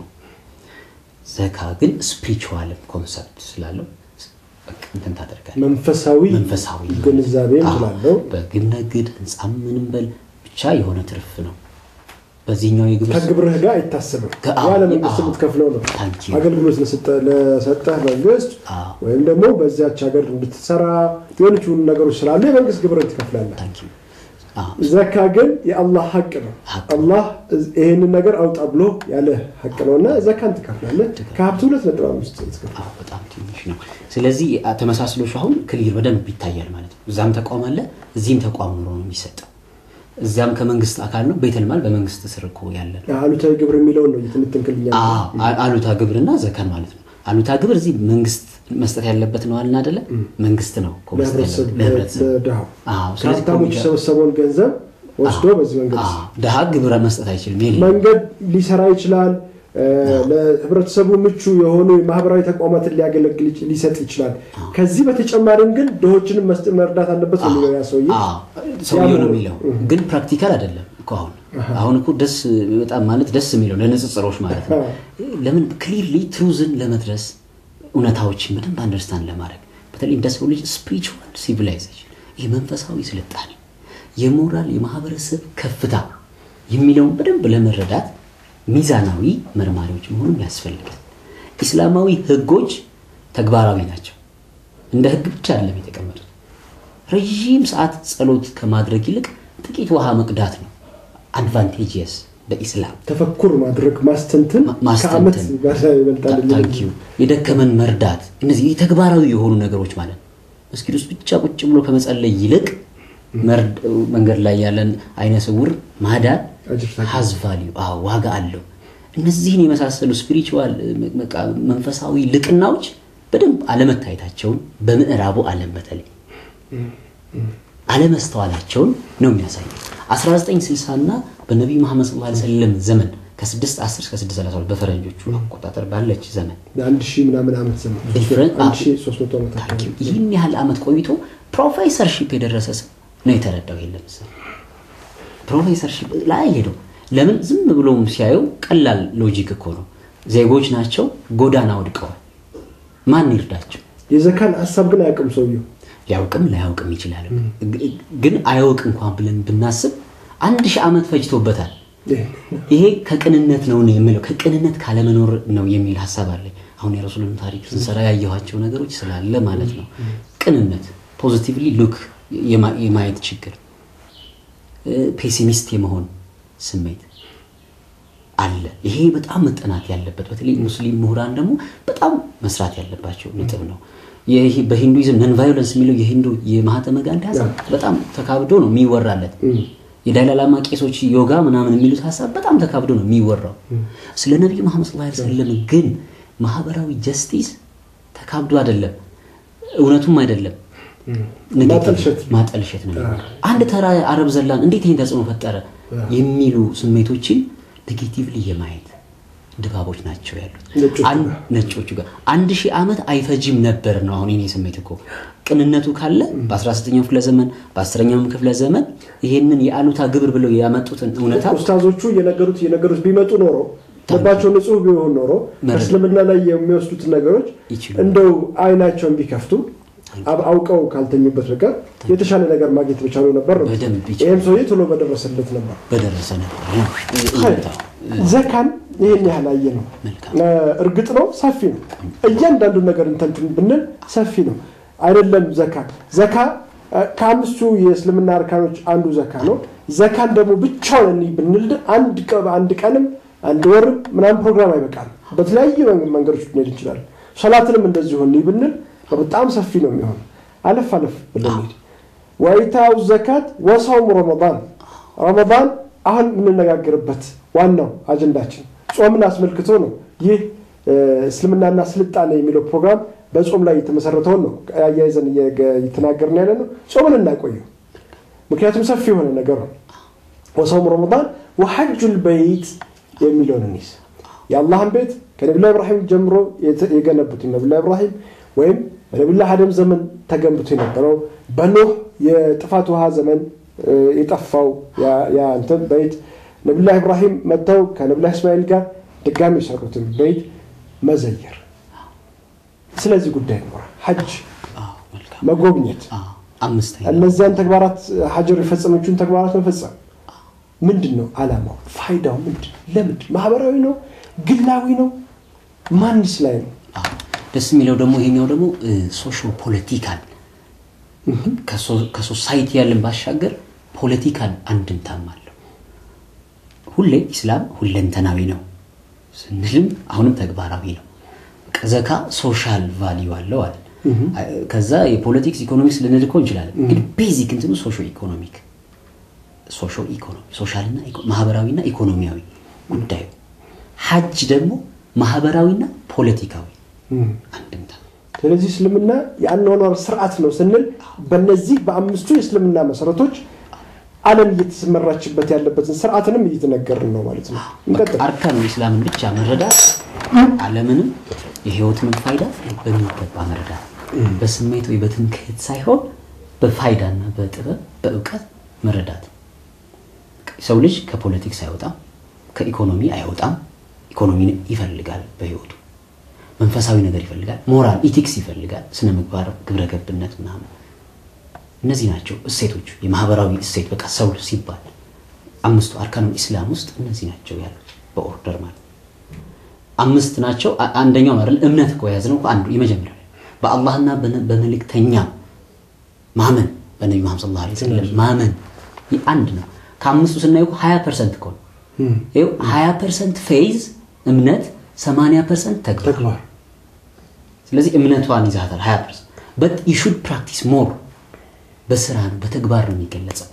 ዘካ ግን ስፒሪቹዋል ኮንሰፕት ስላለው እንትን ታደርጋለህ መንፈሳዊ መንፈሳዊ ግንዛቤ ስላለው በግነግድ እንጻም ምንም በል ብቻ የሆነ ትርፍ ነው በዚህኛው የግብር ከግብርህ ጋር አይታሰብም ያለ መንግስት የምትከፍለው ነው አገልግሎት ለሰጠህ መንግስት ወይም ደግሞ በዚያች ሀገር እንድትሰራ የሆነች ነገሮች ስላሉ የመንግስት ግብር ትከፍላለህ ታንኪዩ ዘካ ግን የአላህ ሐቅ ነው አላህ ይሄን ነገር አውጣ ብሎ ያለ ሐቅ ነውና ዘካን ትከፍላለህ ከሀብቱ ሁለት ነጥብ አምስት ትከፍላለህ በጣም ትንሽ ነው ስለዚህ ተመሳስሎሽ አሁን ክሊር በደንብ ይታያል ማለት ነው እዛም ተቋም አለ እዚህም ተቋም ኖሮ ነው የሚሰጠው እዛም ከመንግስት አካል ነው ቤተልማል በመንግስት ስር እኮ ያለ አሉታ ግብር የሚለው ነው የተንተንከልኛ አዎ አሉታ ግብርና ዘካን ማለት ነው አሉታ ግብር እዚህ መንግስት መስጠት ያለበት ነው አልና አይደለ መንግስት ነው ኮንሰፕት ለህብረተሰብ አዎ ስለዚህ ታሙች ሰበሰበውን ገንዘብ ወስዶ በዚህ መንገድ አዎ ደሃ ግብር መስጠት አይችልም ይሄ መንገድ ሊሰራ ይችላል ለህብረተሰቡ ምቹ የሆኑ ማህበራዊ ተቋማትን ሊያገለግል ሊሰጥ ይችላል ከዚህ በተጨማሪም ግን ድሆችንም መስጠት መርዳት አለበት ነው ያሰውይ አዎ ሰውየው ነው የሚለው ግን ፕራክቲካል አይደለም እኮ አሁን አሁን እኮ ደስ በጣም ማለት ደስ የሚለው ለነጽጽሮች ማለት ነው ለምን ክሊርሊ ትሩዝን ለመድረስ ኡነታዎችን በደንብ አንደርስታንድ ለማድረግ በተለይ እንደ ሰው ልጅ ስፒሪቹዋል ሲቪላይዜሽን ይሄ መንፈሳዊ ስልጣኔ የሞራል የማህበረሰብ ከፍታ የሚለው በደንብ ለመረዳት ሚዛናዊ መርማሪዎች መሆኑን ያስፈልጋል እስላማዊ ህጎች ተግባራዊ ናቸው እንደ ህግ ብቻ አይደለም የተቀመጡት ረጅም ሰዓት ጸሎት ከማድረግ ይልቅ ጥቂት ውሃ መቅዳት ነው አድቫንቴጅስ በእስላም ተፈኩር ማድረግ ማስተንተን ከአመት ጋር ይበልጣል ታንኪዩ የደከመን መርዳት እነዚህ ተግባራዊ የሆኑ ነገሮች ማለት መስጊድ ውስጥ ብቻ ቁጭ ብሎ ከመጸለይ ይልቅ መንገድ ላይ ያለን አይነ ስውር ማዳን has value አዎ ዋጋ አለው እነዚህን የመሳሰሉ ስፒሪቹዋል መንፈሳዊ ልቅናዎች በደንብ አለመታየታቸውን በምዕራቡ ዓለም በተለይ አለመስተዋላቸውን ነው የሚያሳየው አስራ ዘጠኝ ስልሳ እና በነብዩ መሐመድ ሰለላሁ ዐለይሂ ወሰለም ዘመን ከ6 10 እስከ ስድስት ሰላሳ ሁለት በፈረንጆቹ አቆጣጠር ባለች ዘመን አንድ ሺህ ምናምን አመት ዘመን አንድ ሺህ ሶስት መቶ አመት ታሪክ ይህን ያህል አመት ቆይቶ ፕሮፌሰርሺፕ የደረሰ ሰው ነው የተረዳው ይሄ ለምሳሌ ፕሮፌሰርሺፕ ላይ ሄዶ ለምን ዝም ብሎም ሲያዩ ቀላል ሎጂክ እኮ ነው ዜጎች ናቸው ጎዳና ወድቀዋል ማን ይርዳቸው የዘካን ሐሳብ ግን አያውቅም ሰውየው ያውቅም ላያውቅም ይችላል ግን አይወቅ እንኳን ብለን ብናስብ አንድ ሺህ ዓመት ፈጅቶበታል ይሄ ከቅንነት ነው ነው የሚለው ከቅንነት ካለመኖር ነው የሚል ሐሳብ አለ አሁን የረሱልን ታሪክ ስንሰራ ያየኋቸው ነገሮች ስላለ ማለት ነው ቅንነት ፖዚቲቭሊ ሉክ የማየት ችግር ፔሲሚስት የመሆን ስሜት አለ ይሄ በጣም መጠናት ያለበት በተለይ ሙስሊም ምሁራን ደግሞ በጣም መስራት ያለባቸው ነጥብ ነው ይሄ በሂንዱይዝም ነን ቫዮለንስ የሚለው የሂንዱ የማህተመ ጋንዲ ሐሳብ በጣም ተካብዶ ነው የሚወራለት የዳላላ ማቄሶች ዮጋ ምናምን የሚሉት ሐሳብ በጣም ተካብዶ ነው የሚወራው ስለ ነብዩ መሐመድ ሰለላሁ ዐለይሂ ወሰለም ግን ማህበራዊ ጀስቲስ ተካብዶ አይደለም እውነቱም አይደለም ማጠልሸት ማጠልሸት ነው አንድ ተራ አረብ ዘላን እንዴት ይሄን ተጽዕኖ ፈጠረ የሚሉ ስሜቶችን ኔጌቲቭሊ የማየት ድባቦች ናቸው ያሉት አንድ ነጮቹ ጋር አንድ ሺህ ዓመት አይፈጅም ነበር ነው አሁን እኔ ስሜት እኮ ቅንነቱ ካለ በ16ኛው ክፍለ ዘመን በ10ኛው ክፍለ ዘመን ይሄንን የአሉታ ግብር ብለው ያመጡትን እውነታ ኡስታዞቹ የነገሩት የነገሩት ቢመጡ ኖሮ ተባቸው ንጹህ ቢሆን ኖሮ እስልምና ላይ የሚወስዱት ነገሮች እንደው አይናቸውን ቢከፍቱ አውቀው ካልተኙበት ነገር የተሻለ ነገር ማግኘት ብቻው ነበር ነው ይሄም ሰው ይጥሎ በደረሰለት ነበር በደረሰ ነበር ዘካን ይሄን ያህል አየ ነው እርግጥ ነው ሰፊ ነው እያንዳንዱ ነገር እንተንትን ብንል ሰፊ ነው አይደለም ዘካ ዘካ ከአምስቱ የእስልምና አርካኖች አንዱ ዘካ ነው ዘካን ደግሞ ብቻውን ብንል አንድ ቀን አንድ ቀንም አንድ ወር ምናምን ፕሮግራም አይበቃም በተለያየ መንገዶች ሊሄድ ይችላል ሶላትንም እንደዚህ ሆነ ብንል በጣም ሰፊ ነው የሚሆነው አለፍ አለፍ ብለን ወይታው ዘካት ወሰውም ረመዳን ረመዳን አሁን ምንነጋገርበት ዋናው አጀንዳችን ጾምን አስመልክቶ ነው ይህ እስልምናና ስልጣኔ የሚለው ፕሮግራም በጾም ላይ የተመሰረተው ነው ያያይዘን እየተናገርን ያለ ነው ጾምን እናቆየው ምክንያቱም ሰፊ የሆነ ነገር ነው ወሰውም ረመዳን ወሐጁል በይት የሚለው ነው የአላህን ቤት ከነብዩ ኢብራሂም ጀምሮ የገነቡት ነብዩ ኢብራሂም ወይም በነብዩ አደም ዘመን ተገንብቶ የነበረው በኖህ የጥፋት ውሃ ዘመን የጠፋው ያ ያ እንተ ቤት ነብዩ ኢብራሂም መተው ከነብዩ እስማኤል ጋር ድጋሚ ሰሩትን ቤት መዘየር ስለዚህ ጉዳይ ነው ሐጅ መጎብኘት አምስተኛ እነዛን ተግባራት ሐጅር የፈጸሙትን ተግባራት መፈጸም ምንድነው አላማው ፋይዳው ምንድነው ለምን ማህበራዊ ነው ግላዊ ነው ማንስ ላይ ነው ደስ የሚለው ደግሞ ይሄኛው ደግሞ ሶሾ ፖለቲካል ከሶሳይቲ ያለን ባሻገር ፖለቲካል አንድምታም አለው ሁሌ ኢስላም ሁለንተናዊ ነው ስንልም አሁንም ተግባራዊ ነው ዘካ ሶሻል ቫልዩ አለው አይደል ከዛ የፖለቲክስ ኢኮኖሚክስ ልንልኮ እንችላለን ግን ቤዚክ እንትኑ ሶሾ ኢኮኖሚክ ሶሾ ኢኮኖሚ ሶሻልና ማህበራዊና ኢኮኖሚያዊ ጉዳይ ሐጅ ደግሞ ማህበራዊና ፖለቲካዊ አንድምታ ስለዚህ እስልምና ያንሆነው ስርዓት ነው ስንል በእነዚህ በአምስቱ የእስልምና መሰረቶች ዓለም እየተሰመራችበት ያለበትን ስርዓትንም እየተነገርን ነው ማለት ነው እንቀጥል አርካኑ ኢስላምን ብቻ መረዳት ዓለምንም የህይወትን ፋይዳ በሚገባ መረዳት በስሜት ወይ በትንክህት ሳይሆን በፋይዳና በጥበብ በእውቀት መረዳት ሰው ልጅ ከፖለቲክስ አይወጣም ከኢኮኖሚ አይወጣም ኢኮኖሚን ይፈልጋል በህይወቱ መንፈሳዊ ነገር ይፈልጋል ሞራል ኢቲክስ ይፈልጋል ስነ ምግባር ግብረ ገብነት ምናምን እነዚህ ናቸው እሴቶች የማህበራዊ እሴት በቃ ሰው ሲባል አምስቱ አርካኑ ኢስላም ውስጥ እነዚህ ናቸው ያሉት በኦርደር ማለት አምስት ናቸው አንደኛው ማለት እምነት ቆያዝ ነው አንዱ የመጀመሪያው በአላህና በመልእክተኛ ማመን በነብዩ መሐመድ ሰለላሁ ዐለይሂ ወሰለም ማመን አንድ ነው ከአምስቱ ስናየው ሃያ ፐርሰንት ኮን ይሄው ሃያ ፐርሰንት ፌዝ እምነት ሰማንያ ፐርሰንት ተግባር ስለዚህ እምነቷን ይዛታል ሃያ ፐርሰንት but you should practice more በስራ ነው በተግባር ነው የሚገለጸው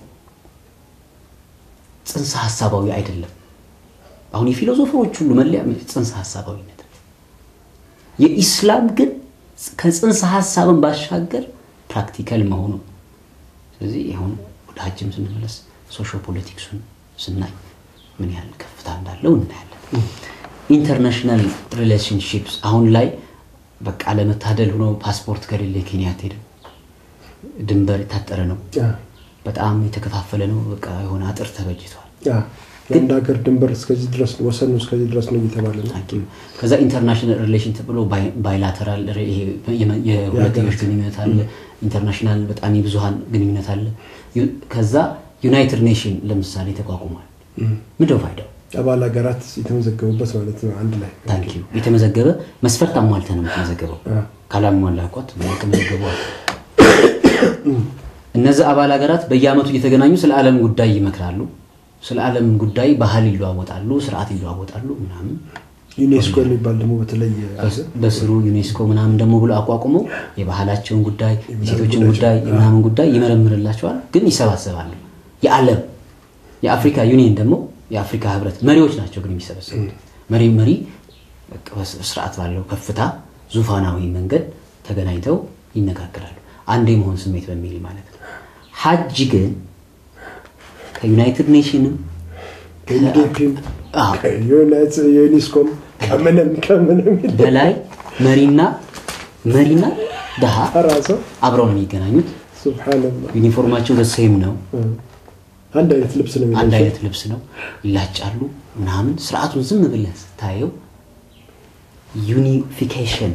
ጽንሰ ሐሳባዊ አይደለም አሁን የፊሎሶፎች ሁሉ መለያ ጽንሰ ሐሳባዊነት የኢስላም ግን ከጽንሰ ሐሳብን ባሻገር ፕራክቲካል መሆኑ ስለዚህ ይሁን ወደ ሐጅም ስንመለስ ሶሾ ፖለቲክሱን ስናይ ምን ያህል ከፍታ እንዳለው እናያለን ኢንተርናሽናል ሪሌሽንሺፕስ አሁን ላይ በቃ ለመታደል ሆኖ ፓስፖርት ከሌለ ኬንያ ሄደ ድንበር የታጠረ ነው በጣም የተከፋፈለ ነው በቃ የሆነ አጥር ተበጅቷል ያ አንድ ሀገር ድንበር እስከዚህ ድረስ ወሰኑ እስከዚህ ድረስ ነው እየተባለ ነው ከዛ ኢንተርናሽናል ሪሌሽን ተብሎ ባይላተራል ይሄ የሁለትዮሽ ግንኙነት አለ ኢንተርናሽናል በጣም የብዙሃን ግንኙነት አለ ከዛ ዩናይትድ ኔሽን ለምሳሌ ተቋቁሟል ምንድነው ፋይዳው አባል ሀገራት የተመዘገቡበት ማለት ነው አንድ ላይ ታንክ ዩ የተመዘገበ መስፈርት አሟልተን ነው የተመዘገበው ካላሟላቋት ተመዘገበው እነዚህ አባል ሀገራት በየአመቱ እየተገናኙ ስለ ዓለም ጉዳይ ይመክራሉ ስለ ዓለም ጉዳይ ባህል ይለዋወጣሉ ስርዓት ይለዋወጣሉ ምናምን ዩኔስኮ የሚባል ደግሞ በተለይ በስሩ ዩኔስኮ ምናምን ደግሞ ብሎ አቋቁሞ የባህላቸውን ጉዳይ የሴቶችን ጉዳይ የምናምን ጉዳይ ይመረምርላቸዋል ግን ይሰባሰባሉ የዓለም የአፍሪካ ዩኒየን ደግሞ የአፍሪካ ህብረት መሪዎች ናቸው ግን የሚሰበሰቡት መሪ መሪ በቃ ስርዓት ባለው ከፍታ ዙፋናዊ መንገድ ተገናኝተው ይነጋገራሉ አንዴ መሆን ስሜት በሚል ማለት ነው ሐጅ ግን ከዩናይትድ ኔሽን ከዩዲፒም ከዩናይትድ ዩኔስኮም ከመንም ከመንም በላይ መሪና መሪና ደሃ ራሱ አብረው ነው የሚገናኙት ሱብሃንአላህ ዩኒፎርማቸው በሴም ነው አንድ አይነት ልብስ ነው አንድ አይነት ልብስ ነው ይላጫሉ ምናምን ስርዓቱን ዝም ብለህ ታየው ዩኒፊኬሽን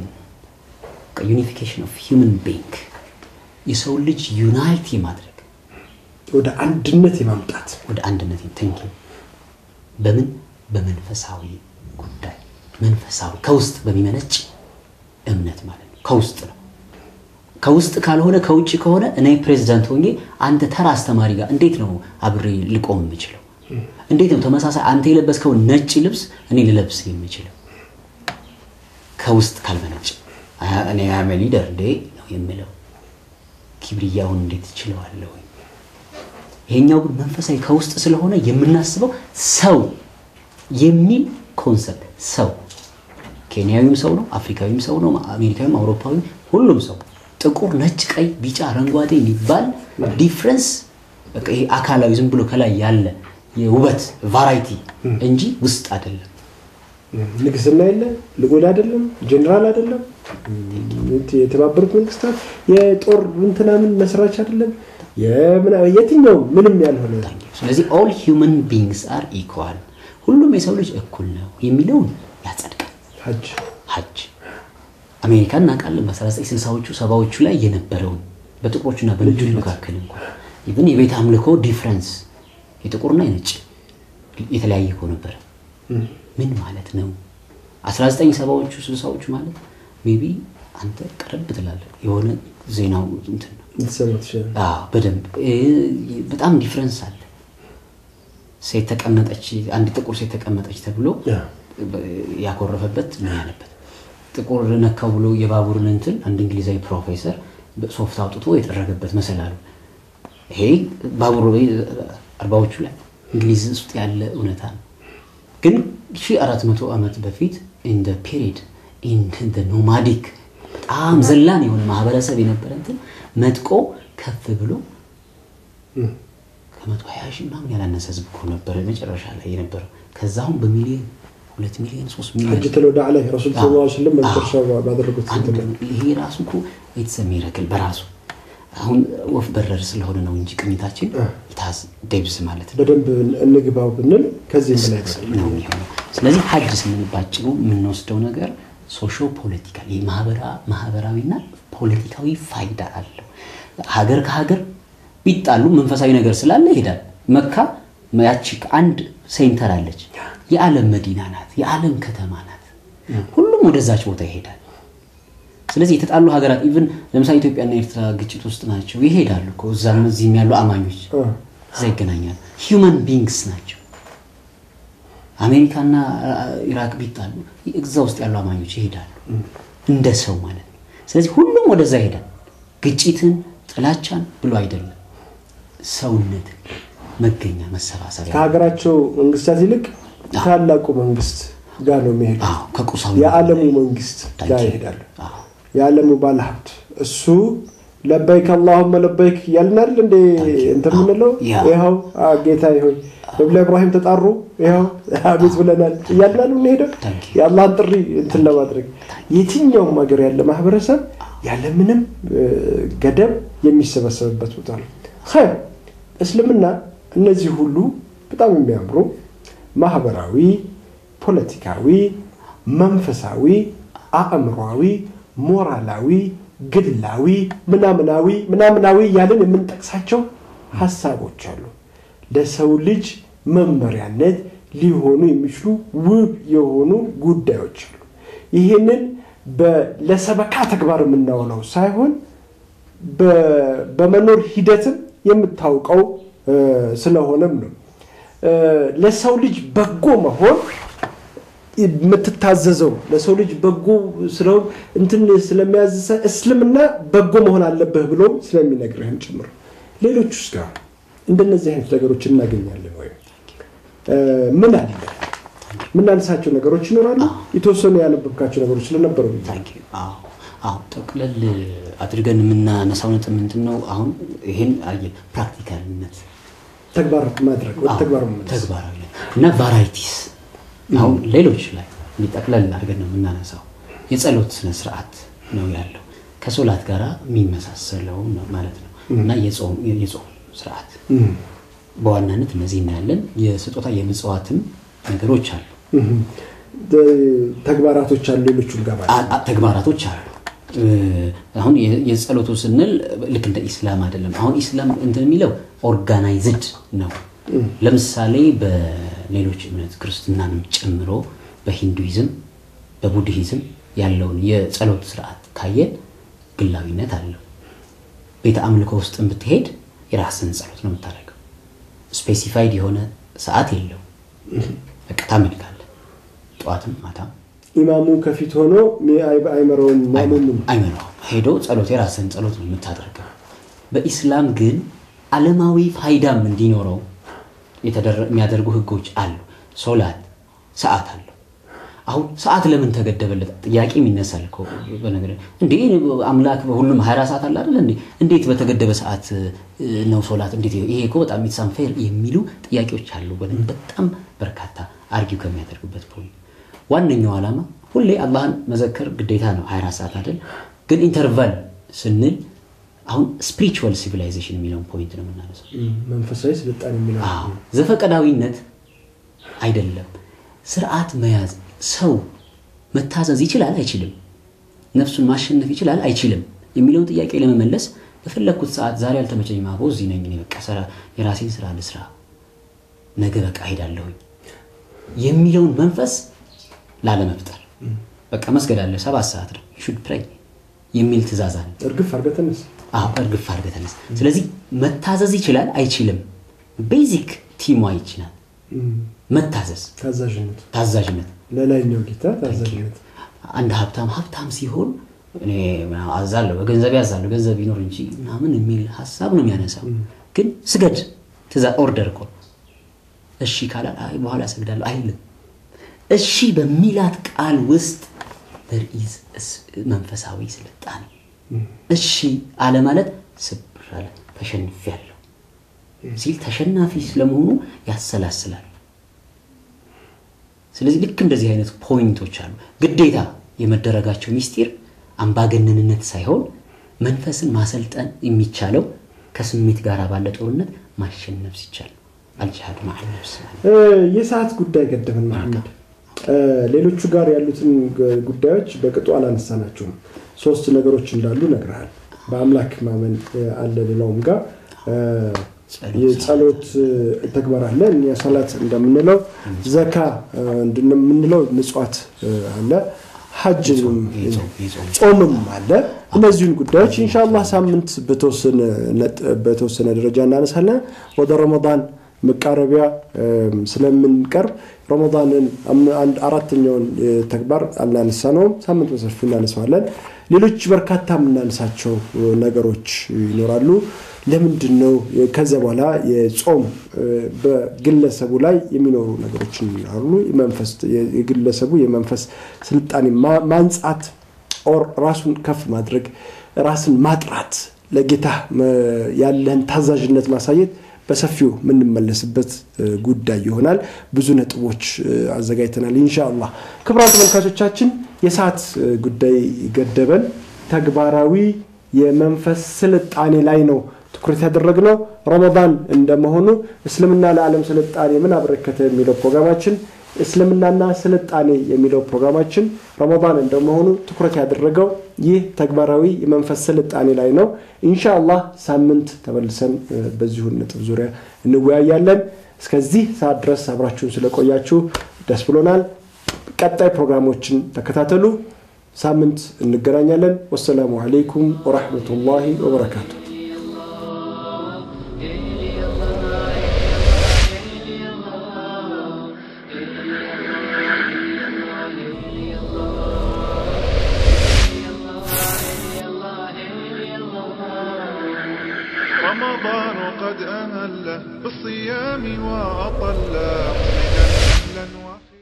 ዩኒፊኬሽን ኦፍ ሂውመን ቢንግ የሰው ልጅ ዩናይት ማድረግ ወደ አንድነት የማምጣት ወደ አንድነት ቲንክ በምን በመንፈሳዊ ጉዳይ መንፈሳዊ ከውስጥ በሚመነጭ እምነት ማለት ነው ከውስጥ ነው ከውስጥ ካልሆነ ከውጪ ከሆነ እኔ ፕሬዝዳንት ሆኜ አንተ ተራ አስተማሪ ጋር እንዴት ነው አብሬ ልቆም የምችለው እንዴት ነው ተመሳሳይ አንተ የለበስከው ነጭ ልብስ እኔ ልለብስ የምችለው ከውስጥ ካልመነጭ እኔ አም ሊደር እንዴ ነው የምለው ኪብሪያውን እንዴት ይችላልው ይሄኛው ግን መንፈሳዊ ከውስጥ ስለሆነ የምናስበው ሰው የሚል ኮንሰፕት ሰው ኬንያዊም ሰው ነው አፍሪካዊም ሰው ነው አሜሪካዊም አውሮፓዊም ሁሉም ሰው ጥቁር ነጭ ቀይ ቢጫ አረንጓዴ የሚባል ዲፈረንስ በቃ ይሄ አካላዊ ዝም ብሎ ከላይ ያለ የውበት ቫራይቲ እንጂ ውስጥ አይደለም ንግስና የለ ልጎዳ አይደለም ጀነራል አይደለም የተባበሩት መንግስታት የጦር እንትናምን መስራች አይደለም የምን የትኛው ምንም ያልሆነ ስለዚህ all human beings are equal ሁሉም የሰው ልጅ እኩል ነው የሚለውን ያጸድቃል ሐጅ ሐጅ አሜሪካና ቃል በ1960ዎቹ ሰባዎቹ ላይ የነበረው በጥቁሮችና በነጮች መካከል እንኳን ኢቭን የቤት አምልኮ ዲፈረንስ የጥቁርና የነጭ የተለያየ ሆኖ ነበር ምን ማለት ነው አስራ ዘጠኝ ሰባዎቹ ስልሳዎቹ ማለት ሜቢ አንተ ቀረብ ትላለህ የሆነ ዜናው እንትን ነው እንሰማት አዎ በደንብ በጣም ዲፈረንስ አለ ሴት ተቀመጠች አንድ ጥቁር ሴት ተቀመጠች ተብሎ ያኮረፈበት ምን ያለበት ጥቁር ነካው ብሎ የባቡርን እንትን አንድ እንግሊዛዊ ፕሮፌሰር በሶፍት አውጥቶ የተደረገበት መሰላሉ ይሄ ባቡሩ አርባዎቹ ላይ እንግሊዝ ውስጥ ያለ እውነታ ነው ግን ሺህ አራት መቶ ዓመት በፊት in the period in the nomadic በጣም ዘላን የሆነ ማህበረሰብ የነበረ እንትን መጥቆ ከፍ ብሎ ከመቶ ሃያ ሺህ ምናምን ያላነሰ ህዝብ እኮ ነበር መጨረሻ ላይ የነበረው ከዛው በሚሊዮን ሁለት ሚሊዮን ሶስት ሚሊዮን ሐጅ ተለወደ አለ ረሱል ሰለላሁ ዐለይሂ ወሰለም መጨረሻው ባደረጉት እንትን ይሄ ራሱ እኮ it's a miracle በራሱ አሁን ወፍ በረር ስለሆነ ነው እንጂ ቅኝታችን ታስ ዴብስ ማለት ነው በደንብ እንግባው ብንል ከዚህ በላይ ነው የሚሆነው ስለዚህ ሐጅ ስንባጭሩ ምን ወስደው ነገር ሶሾ ፖለቲካል የማህበራ ማህበራዊና ፖለቲካዊ ፋይዳ አለው ሀገር ከሀገር ቢጣሉ መንፈሳዊ ነገር ስላለ ይሄዳል መካ ያቺ አንድ ሴንተር አለች የዓለም መዲና ናት የዓለም ከተማ ናት ሁሉም ወደዛች ቦታ ይሄዳል ስለዚህ የተጣሉ ሀገራት ኢቭን ለምሳሌ ኢትዮጵያና ኤርትራ ግጭት ውስጥ ናቸው ይሄዳሉ እኮ እዛም እዚህም ያሉ አማኞች ዘይገናኛል ሂዩማን ቢንግስ ናቸው አሜሪካና ኢራቅ ቢጣሉ እዛ ውስጥ ያሉ አማኞች ይሄዳሉ እንደ ሰው ማለት ነው ስለዚህ ሁሉም ወደዛ ይሄዳል ግጭትን ጥላቻን ብሎ አይደለም ሰውነት መገኛ መሰባሰብ ከሀገራቸው መንግስታት ይልቅ ታላቁ መንግስት ጋር ነው የሚሄዱ አዎ ከቁሳው የዓለሙ መንግስት ጋር ይሄዳሉ አዎ የዓለሙ ባለሀብት እሱ ለበይክ اللهم ለበይክ ያልናል እንደ እንት ምንለው ይሄው ጌታዬ ሆይ ነብዩ ኢብራሂም ተጣሩ ይሄው አቤት ብለናል ያልናል እንሄደው የአላህን ጥሪ እንትን ለማድረግ የትኛው ሀገር ያለ ማህበረሰብ ያለ ምንም ገደብ የሚሰበሰብበት ቦታ ነው ኸይር እስልምና እነዚህ ሁሉ በጣም የሚያምሩ ማህበራዊ ፖለቲካዊ መንፈሳዊ አእምሮአዊ ሞራላዊ ግላዊ ምናምናዊ ምናምናዊ ያለን የምንጠቅሳቸው ሐሳቦች አሉ ለሰው ልጅ መመሪያነት ሊሆኑ የሚችሉ ውብ የሆኑ ጉዳዮች አሉ ይሄንን ለሰበካ ተግባር የምናውለው ሳይሆን በመኖር ሂደትም የምታውቀው ስለሆነም ነው ለሰው ልጅ በጎ መሆን የምትታዘዘው ለሰው ልጅ በጎ ስለው እንትን ስለሚያዝሰ እስልምና በጎ መሆን አለበት ብሎ ስለሚነግርህም ጭምር ሌሎችስ ጋር እንደነዚህ አይነት ነገሮች እናገኛለን ወይ ምን አለ ምን አንሳቸው ነገሮች ይኖራሉ የተወሰኑ ያነበብካቸው ነገሮች ስለነበሩ ታንኪ አዎ አዎ ተቅለል አድርገን ምናነሳው ነጥብ ምንድነው አሁን ይሄን አየ ፕራክቲካልነት ተግባር ማድረግ ወደ ተግባር ማለት ተግባራዊ እና ቫራይቲስ አሁን ሌሎች ላይ የሚጠቅለል አድርገን ነው ምናነሳው የጸሎት ስነ ስርዓት ነው ያለው ከሶላት ጋራ የሚመሳሰለው ማለት ነው እና የጾም የጾም ስርዓት በዋናነት እነዚህ እናያለን የስጦታ የምጽዋትም ነገሮች አሉ ተግባራቶች አሉ ሌሎች ጋር ተግባራቶች አሉ አሁን የጸሎቱ ስንል ልክ እንደ ኢስላም አይደለም አሁን ኢስላም እንትን የሚለው ኦርጋናይዝድ ነው ለምሳሌ በሌሎች እምነት ክርስትናንም ጨምሮ በሂንዱይዝም በቡድሂዝም ያለውን የጸሎት ስርዓት ካየን ግላዊነት አለው ቤተ አምልኮ ውስጥ ብትሄድ የራስን ጸሎት ነው የምታደርገው ስፔሲፋይድ የሆነ ሰዓት የለው በቃ ታመልካለህ ጧትም ማታም ኢማሙ ከፊት ሆኖ አይመረውን ማሙም አይመረው ሄዶ ጸሎት የራስን ጸሎት ነው የምታደርገው በኢስላም ግን ዓለማዊ ፋይዳም እንዲኖረው የሚያደርጉ ህጎች አሉ ሶላት ሰዓት አለ አሁን ሰዓት ለምን ተገደበለት ጥያቄ የሚነሳል እኮ በነገር እንዴ አምላክ በሁሉም ሃያ አራት ሰዓት አለ አይደል እንዴ እንዴት በተገደበ ሰዓት ነው ሶላት እንዴት ይሄ እኮ በጣም ኢትሳንፌር የሚሉ ጥያቄዎች አሉ በጣም በርካታ አርጊው ከሚያደርጉበት ፖይንት ዋንኛው ዓላማ ሁሌ አላህን መዘከር ግዴታ ነው ሃያ አራት ሰዓት አይደል ግን ኢንተርቫል ስንል አሁን ስፒሪቹዋል ሲቪላይዜሽን የሚለው ፖይንት ነው የምናነሳው መንፈሳዊ ስልጣን የሚለው አዎ ዘፈቀዳዊነት አይደለም ስርዓት መያዝ ሰው መታዘዝ ይችላል አይችልም ነፍሱን ማሸነፍ ይችላል አይችልም የሚለው ጥያቄ ለመመለስ በፈለኩት ሰዓት ዛሬ አልተመቸኝ ማቦዝ እዚህ ነኝ በቃ ሰራ የራሴን ስራ ልስራ ነገ በቃ ሄዳለሁ የሚለውን መንፈስ ላለመፍጠር በቃ መስገድ አለ ሰባት ሰዓት ነው you should pray የሚል ትእዛዝ አለ እርግፍ አርገተንስ አዎ እርግፍ አርገተንስ ስለዚህ መታዘዝ ይችላል አይችልም ቤዚክ ቲሙ ይችላል መታዘዝ ታዛዥነት ታዛዥነት ለላይኛው ጌታ ታዛዥነት አንድ ሀብታም ሀብታም ሲሆን እኔ አዛለሁ በገንዘብ ያዛለሁ ገንዘብ ይኖር እንጂ ምናምን የሚል ሐሳብ ነው የሚያነሳው ግን ስገድ ትእዛዝ ኦርደር እኮ እሺ ካላል አይ በኋላ ሰግዳለሁ አይልም እሺ በሚላት ቃል ውስጥ there is መንፈሳዊ ስልጣኔ እሺ አለ ማለት ስብራለ ተሸንፊያለሁ ሲል ተሸናፊ ስለመሆኑ ያሰላስላል ስለዚህ ልክ እንደዚህ አይነት ፖይንቶች አሉ ግዴታ የመደረጋቸው ሚስጥር አምባገነንነት ሳይሆን መንፈስን ማሰልጠን የሚቻለው ከስሜት ጋር ባለ ጦርነት ማሸነፍ ሲቻል አልጂሃድ ማዕል ነፍስ የሰዓት ጉዳይ ገደበን መሐመድ ሌሎቹ ጋር ያሉትን ጉዳዮች በቅጡ አላነሳናቸውም ሶስት ነገሮች እንዳሉ ነግራል በአምላክ ማመን አለ ሌላውም ጋር የጸሎት ተግባር አለ የሶላት እንደምንለው ዘካ እንደምንለው ምጽዋት አለ ሐጅም ጾምም አለ እነዚህን ጉዳዮች ኢንሻአላህ ሳምንት በተወሰነ በተወሰነ ደረጃ እናነሳለን ወደ ረመዳን መቃረቢያ ስለምንቀርብ ረመዳንን አንድ አራተኛውን ተግባር አላነሳነው ሳምንት በሰፊው እናነሳዋለን ሌሎች በርካታ ምናነሳቸው ነገሮች ይኖራሉ ለምንድነው ከዛ በኋላ የጾም በግለሰቡ ላይ የሚኖሩ ነገሮች አሉ የመንፈስ የግለሰቡ የመንፈስ ስልጣኔ ማንጻት ኦር ራሱን ከፍ ማድረግ ራስን ማጥራት ለጌታ ያለን ታዛዥነት ማሳየት በሰፊው ምን መለስበት ጉዳይ ይሆናል ብዙ ነጥቦች አዘጋጅተናል ኢንሻአላህ ክብራን ተመልካቾቻችን የሰዓት ጉዳይ ገደበን ተግባራዊ የመንፈስ ስልጣኔ ላይ ነው ትኩረት ያደረግነው ረመዳን እንደመሆኑ እስልምና ለዓለም ስልጣኔ ምን አበረከተ የሚለው ፕሮግራማችን እስልምናና ስልጣኔ የሚለው ፕሮግራማችን ረመዳን እንደመሆኑ ትኩረት ያደረገው ይህ ተግባራዊ የመንፈስ ስልጣኔ ላይ ነው። ኢንሻአላህ ሳምንት ተመልሰን በዚሁ ነጥብ ዙሪያ እንወያያለን። እስከዚህ ሰዓት ድረስ አብራችሁን ስለቆያችሁ ደስ ብሎናል። ቀጣይ ፕሮግራሞችን ተከታተሉ። ሳምንት እንገናኛለን። ወሰላሙ አለይኩም ወራህመቱላሂ ወበረካቱ። رمضان قد أهله بالصيام وأطل مصيدا أهلا وخيرا